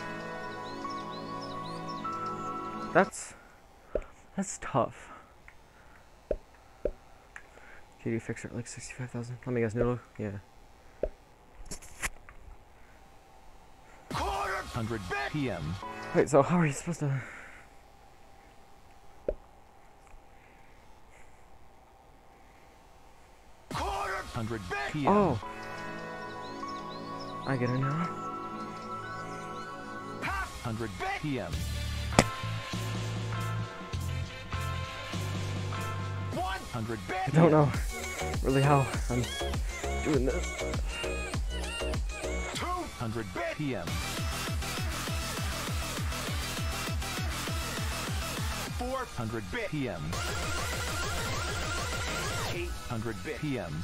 That's tough. GD fixer at like 65,000. Let me guess, Noodle. Yeah. 100 p.m. Wait, so how are you supposed to? 100 p.m. Oh. I get it now. 100 p.m. 100 I don't know really how I'm doing this. 200 p.m. 400 p.m. 800 p.m.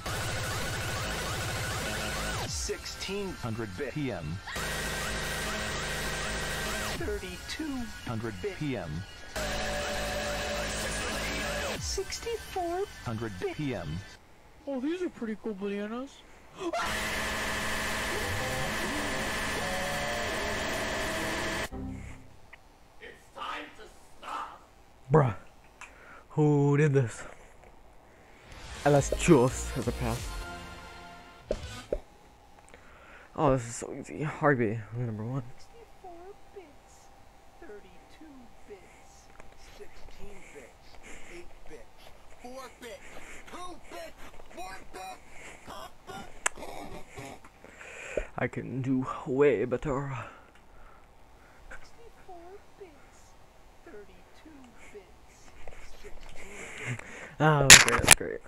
1600 p.m. 3200 p.m. 64. 100 p.m. Oh, these are pretty cool bananas. Bruh. Who did this? LS Jules as a pass. Oh, this is so easy. Heartbeat, number 1. 64 bits. 32 bits, 16 bits, 8 bits, 4 bits, 2 bits, 1 bit. I can do way better. 64 bits. 32 bits. 16 Ah, that's great, that's great.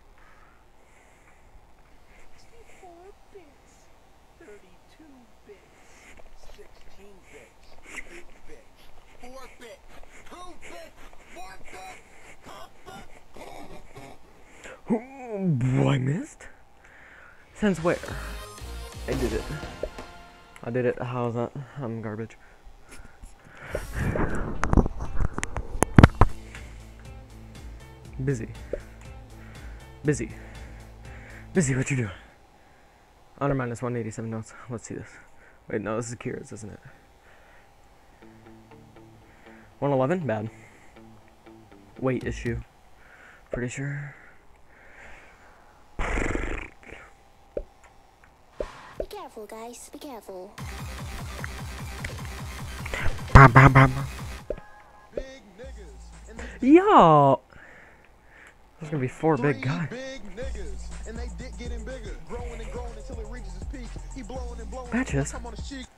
64 bits. 32 bits, 16 bits, 8 bits, 4 bits, 2 bits, 1 bit. Ooh, I missed? Since where? I did it. I did it. How's that? I'm garbage. Busy. Busy. Busy, what you doing? Honor minus 187 notes. Let's see this. Wait, no, this is Kira's, isn't it? 111? Bad. Weight issue. Pretty sure. Be careful, guys. Be careful. Bam, bam, bam. Big niggas. And Yo! There's gonna be 4 big three guys. big niggas. And they dick getting bigger. Growing and growing until it reaches its peak. He blowing and blowing. Batches. I'm on the cheek.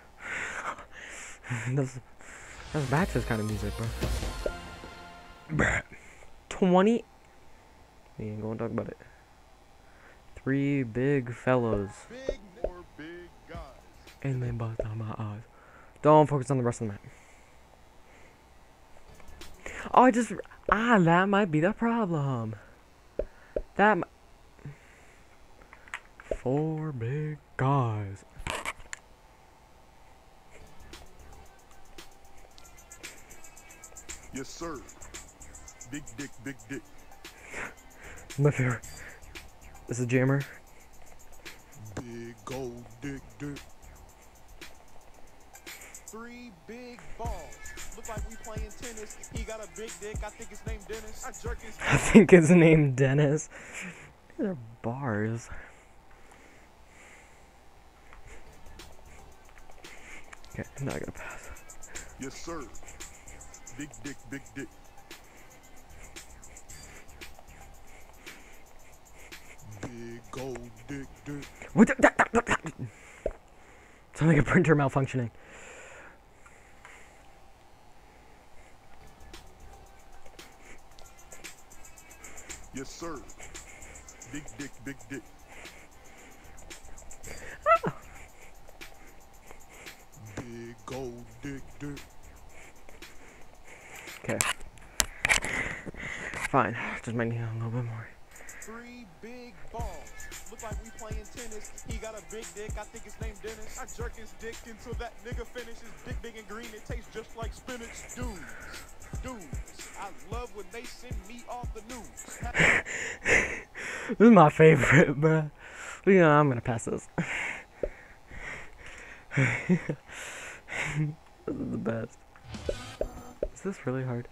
That's Batches kind of music, bro. 20. We ain't gonna talk about it. 3 big fellows. Big or big guys. And they bust on my eyes. Don't focus on the rest of the map. Oh, that might be the problem. 4 big guys. Yes, sir. Big dick, big dick. My favorite. This is Jammer. Big gold dick dick. 3 big balls. Look like we playing tennis. He got a big dick. I think his name Dennis. I jerk his I think his name Dennis. These are bars. Okay, now I gotta pass. Yes, sir. Big dick, big dick. Big gold dick, dick. What? Sound like a printer malfunctioning. Yes, sir. Big dick, big dick. Big gold dick, dick. Okay. Fine. Just might need a little bit more. 3 big balls. Look like we playing tennis. He got a big dick. I think his name Dennis. I jerk his dick until that nigga finishes. Dick big and green. It tastes just like spinach. Dudes. I love when they send me off the news. This is my favorite, bruh. Yeah, I'm gonna pass this. This is the best. Is this really hard?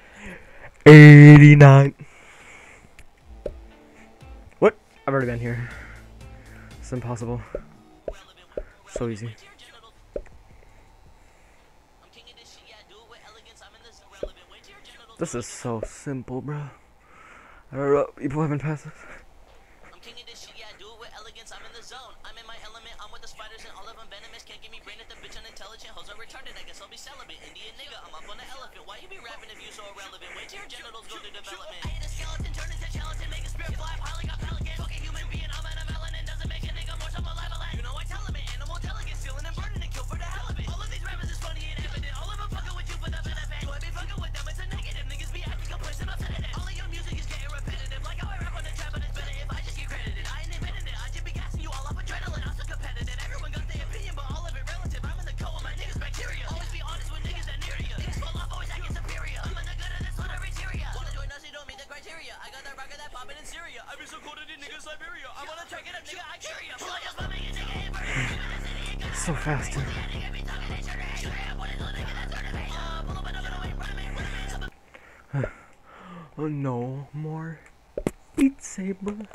89. What? I've already been here. It's impossible. So easy. This is so simple, bro. I don't know. People haven't passed this. I'm king of this shit, yeah, I do it with elegance. I'm in the zone. I'm in my element. I'm with the spiders and all of them venomous. Can't give me brain at the bitch unintelligent. Hoes are retarded. I guess I'll be celibate. Indian nigga, I'm up on the elephant. Why you be rapping if you so irrelevant? Wait till your genitals go through development. I hit a skeleton, turn into gelatin, make a spirit fly, pile like a pelican. Fuck a human being, I'm an melanin. Doesn't make a nigga more so malevolent. You know I tell him it. Animal delegate, stealing and burning and kill for the hell of it. All of these rappers is funny and evident. All of them fucking with you for the benefit. Do I be fucking with them? It's a negative. Niggas be acting complacent, I'm sedative. All of your music is getting repetitive. Like how I rap on the trap, but it's better if I just get credited. I ain't invented it. I just be gassing you all up adrenaline. I'm so competitive. Everyone got their opinion, but all of it relative. I'm in the co of my niggas bacteria. Always be honest with niggas that near you. Niggas fall off, always acting superior. I'm in the good of this one every interior. Wanna join us, you don't meet the criteria. I got that rocket that poppin' in Syria. I've been so cold in niggas Siberia. I wanna track it up, nigga, I carry ya. Pull out your stomach, nigga, inverted. So fast. Oh, no more Beat Saber.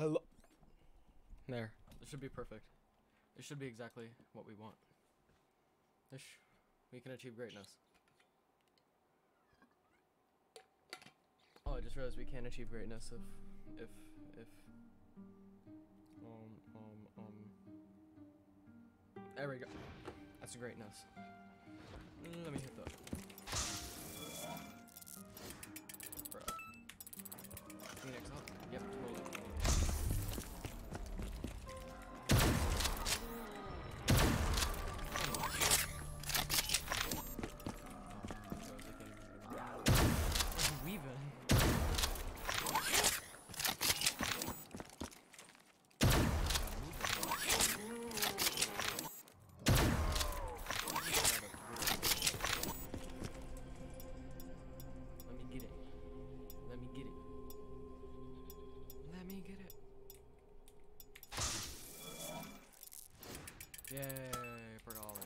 Hello. There. This should be perfect. This should be exactly what we want. We can achieve greatness. Oh, I just realized we can't achieve greatness if there we go. That's greatness. Let me hit that. Bro. Phoenix up? Yep, totally. Weaving. Let me get it. Let me get it. Let me get it. Yay, forgot all of it.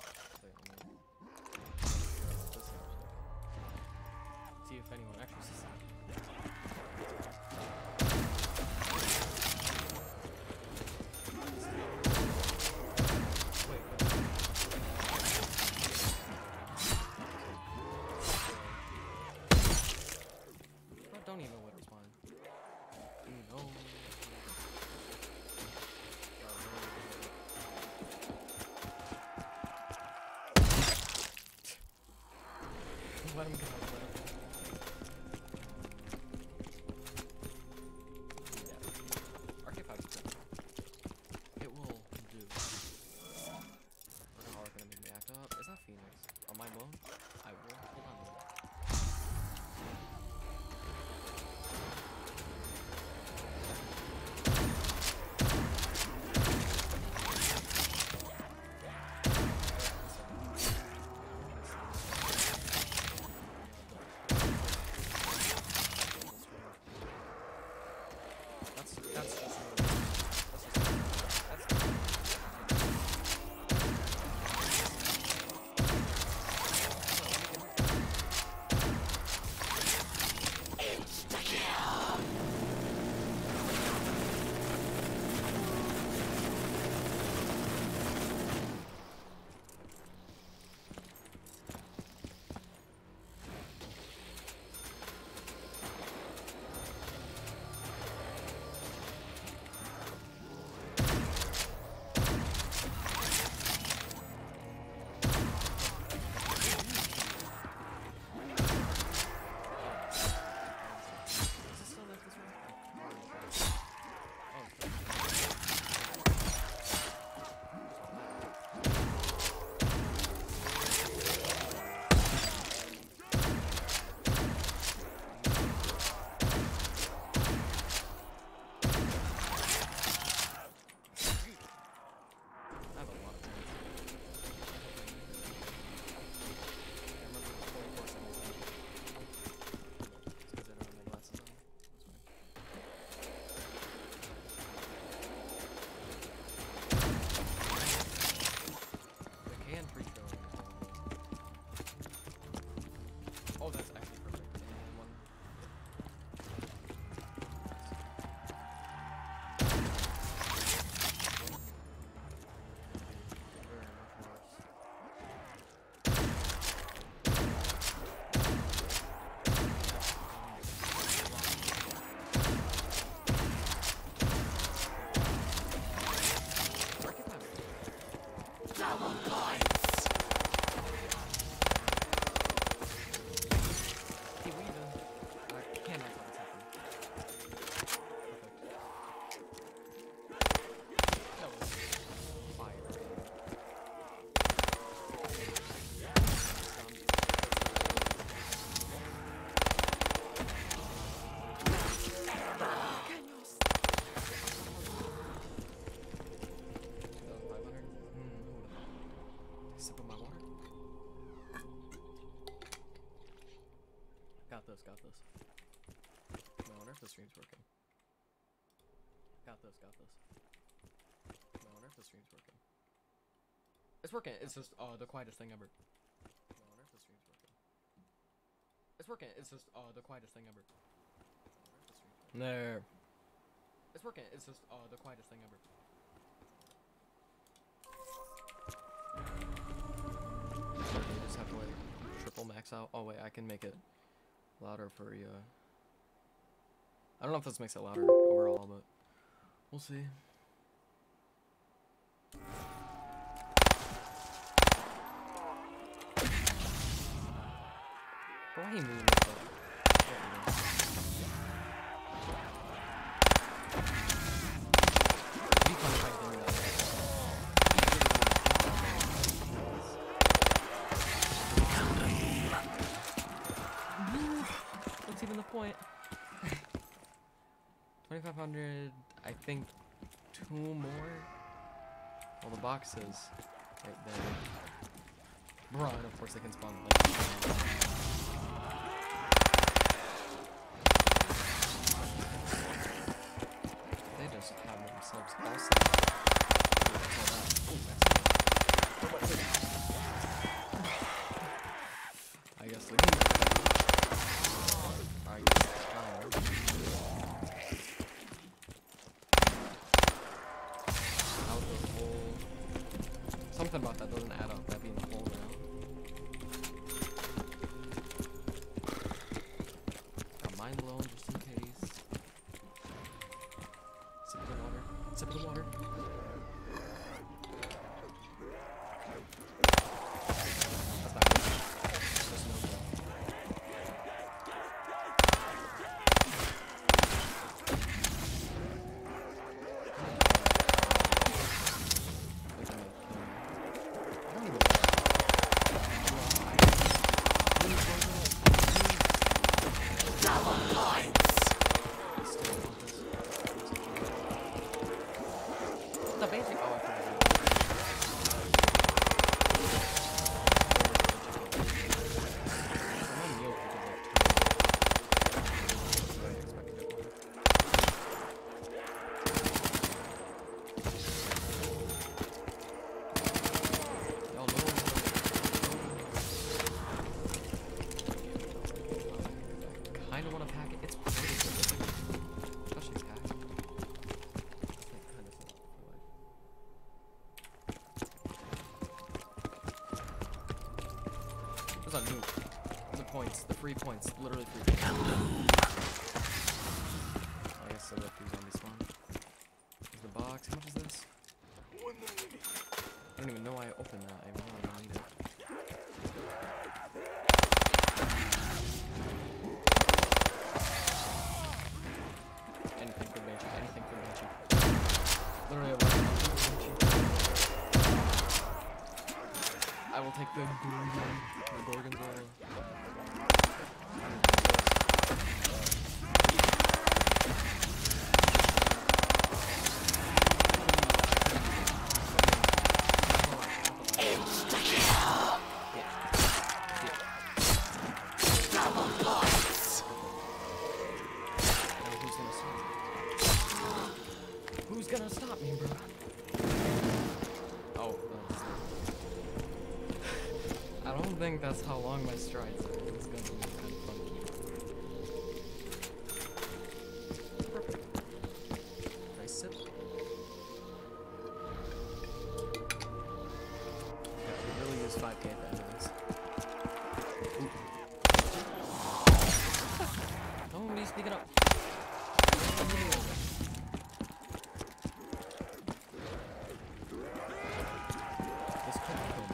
See if anyone actually sees that. Wait. I don't even know what it's mine. No. Let him go. RK5 is good. It will do. We're gonna make me act up. Is that Phoenix? Am I alone? I will. Hold on a minute. Oh, that's actually perfect. And one. Very much worse. Double points! Sip of my water. Got this, got this. I wonder if the stream's working. Got this, got this. I wonder if the stream's working. It's working, it's just the quietest thing ever. I wonder if the stream's working. It's working, it's just the quietest thing ever. There. It's It's working. It's just the quietest thing ever. You just have to like triple max out. Oh wait, I can make it louder for you. I don't know if this makes it louder overall, but we'll see. But why are you moving like that? What's even the point? 2,500, I think 2 more? Well, the boxes right there. Run, of course they can spawn like they just have themselves all set. I guess they can. I guess it's out the hole. Something about that doesn't add up. That being the hole now. Got mine alone just in case. Sip of the water. Sip of the water. That's not good. Just no go. The basic. Oh, I forgot. Kind of want to pack it. It's pretty good, especially its guys. There's a nuke. The points. The free points. Literally free points. I guess so that these zombies spawn. There's the box. How much is this? I don't even know why I opened that. I really don't need it. Anything for Banshee. Anything for Banshee. Literally, I will take the Gorgonzola. Who's gonna stop me, bro? Oh, I don't think that's how long my strides are. It's gonna be kind of funky. Perfect. Nice sip. Yeah, we really use 5k at the end of this. Oh, he's sneaking up. This could kill me.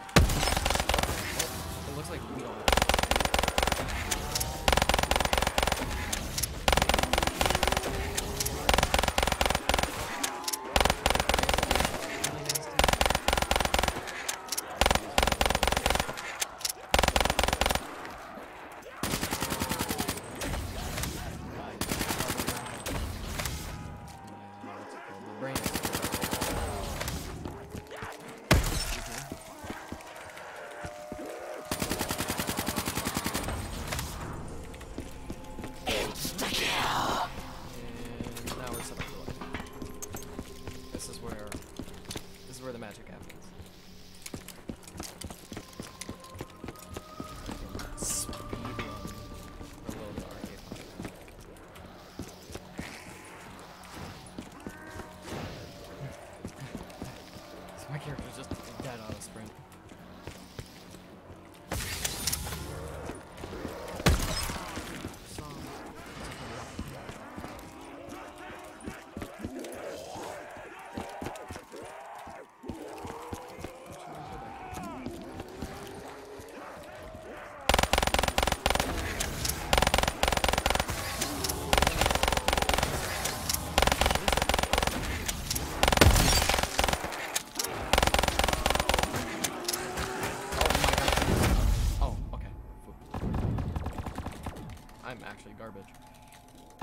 It looks like we don't.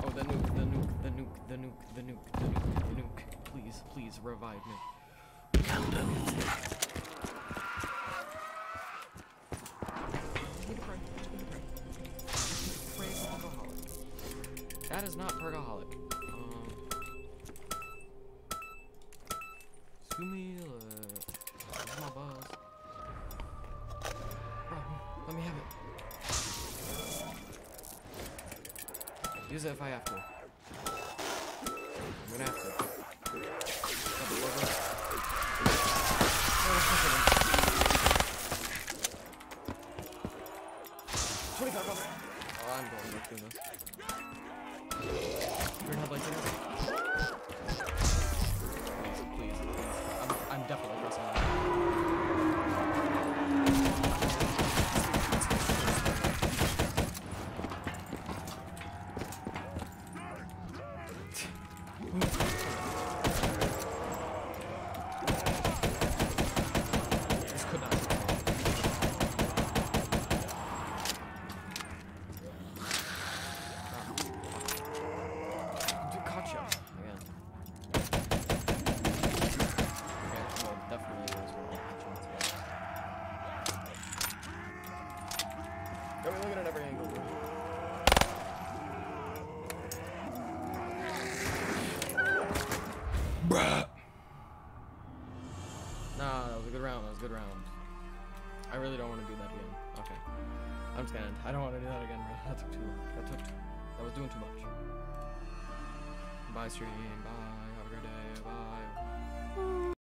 Oh, the nuke, the nuke, the nuke, the nuke, the nuke, the nuke, the nuke. Please, please revive me. That is not Pergaholic. Scooby, where's my buzz? Bro, let me have it. Use it if I have to. I'm gonna have to. Oh, I'm going to do this. Green headlights in it. Please, please. I'm definitely pressing that. This could not be. Gotcha. Again. Okay, well, definitely those were all chance. Got me looking at every angle. Bruh. Nah, that was a good round. That was a good round. I really don't want to do that again. Okay. I'm scanned. I don't want to do that again, bro. That took too. That was doing too much. Bye, stream. Bye. Have a great day. Bye.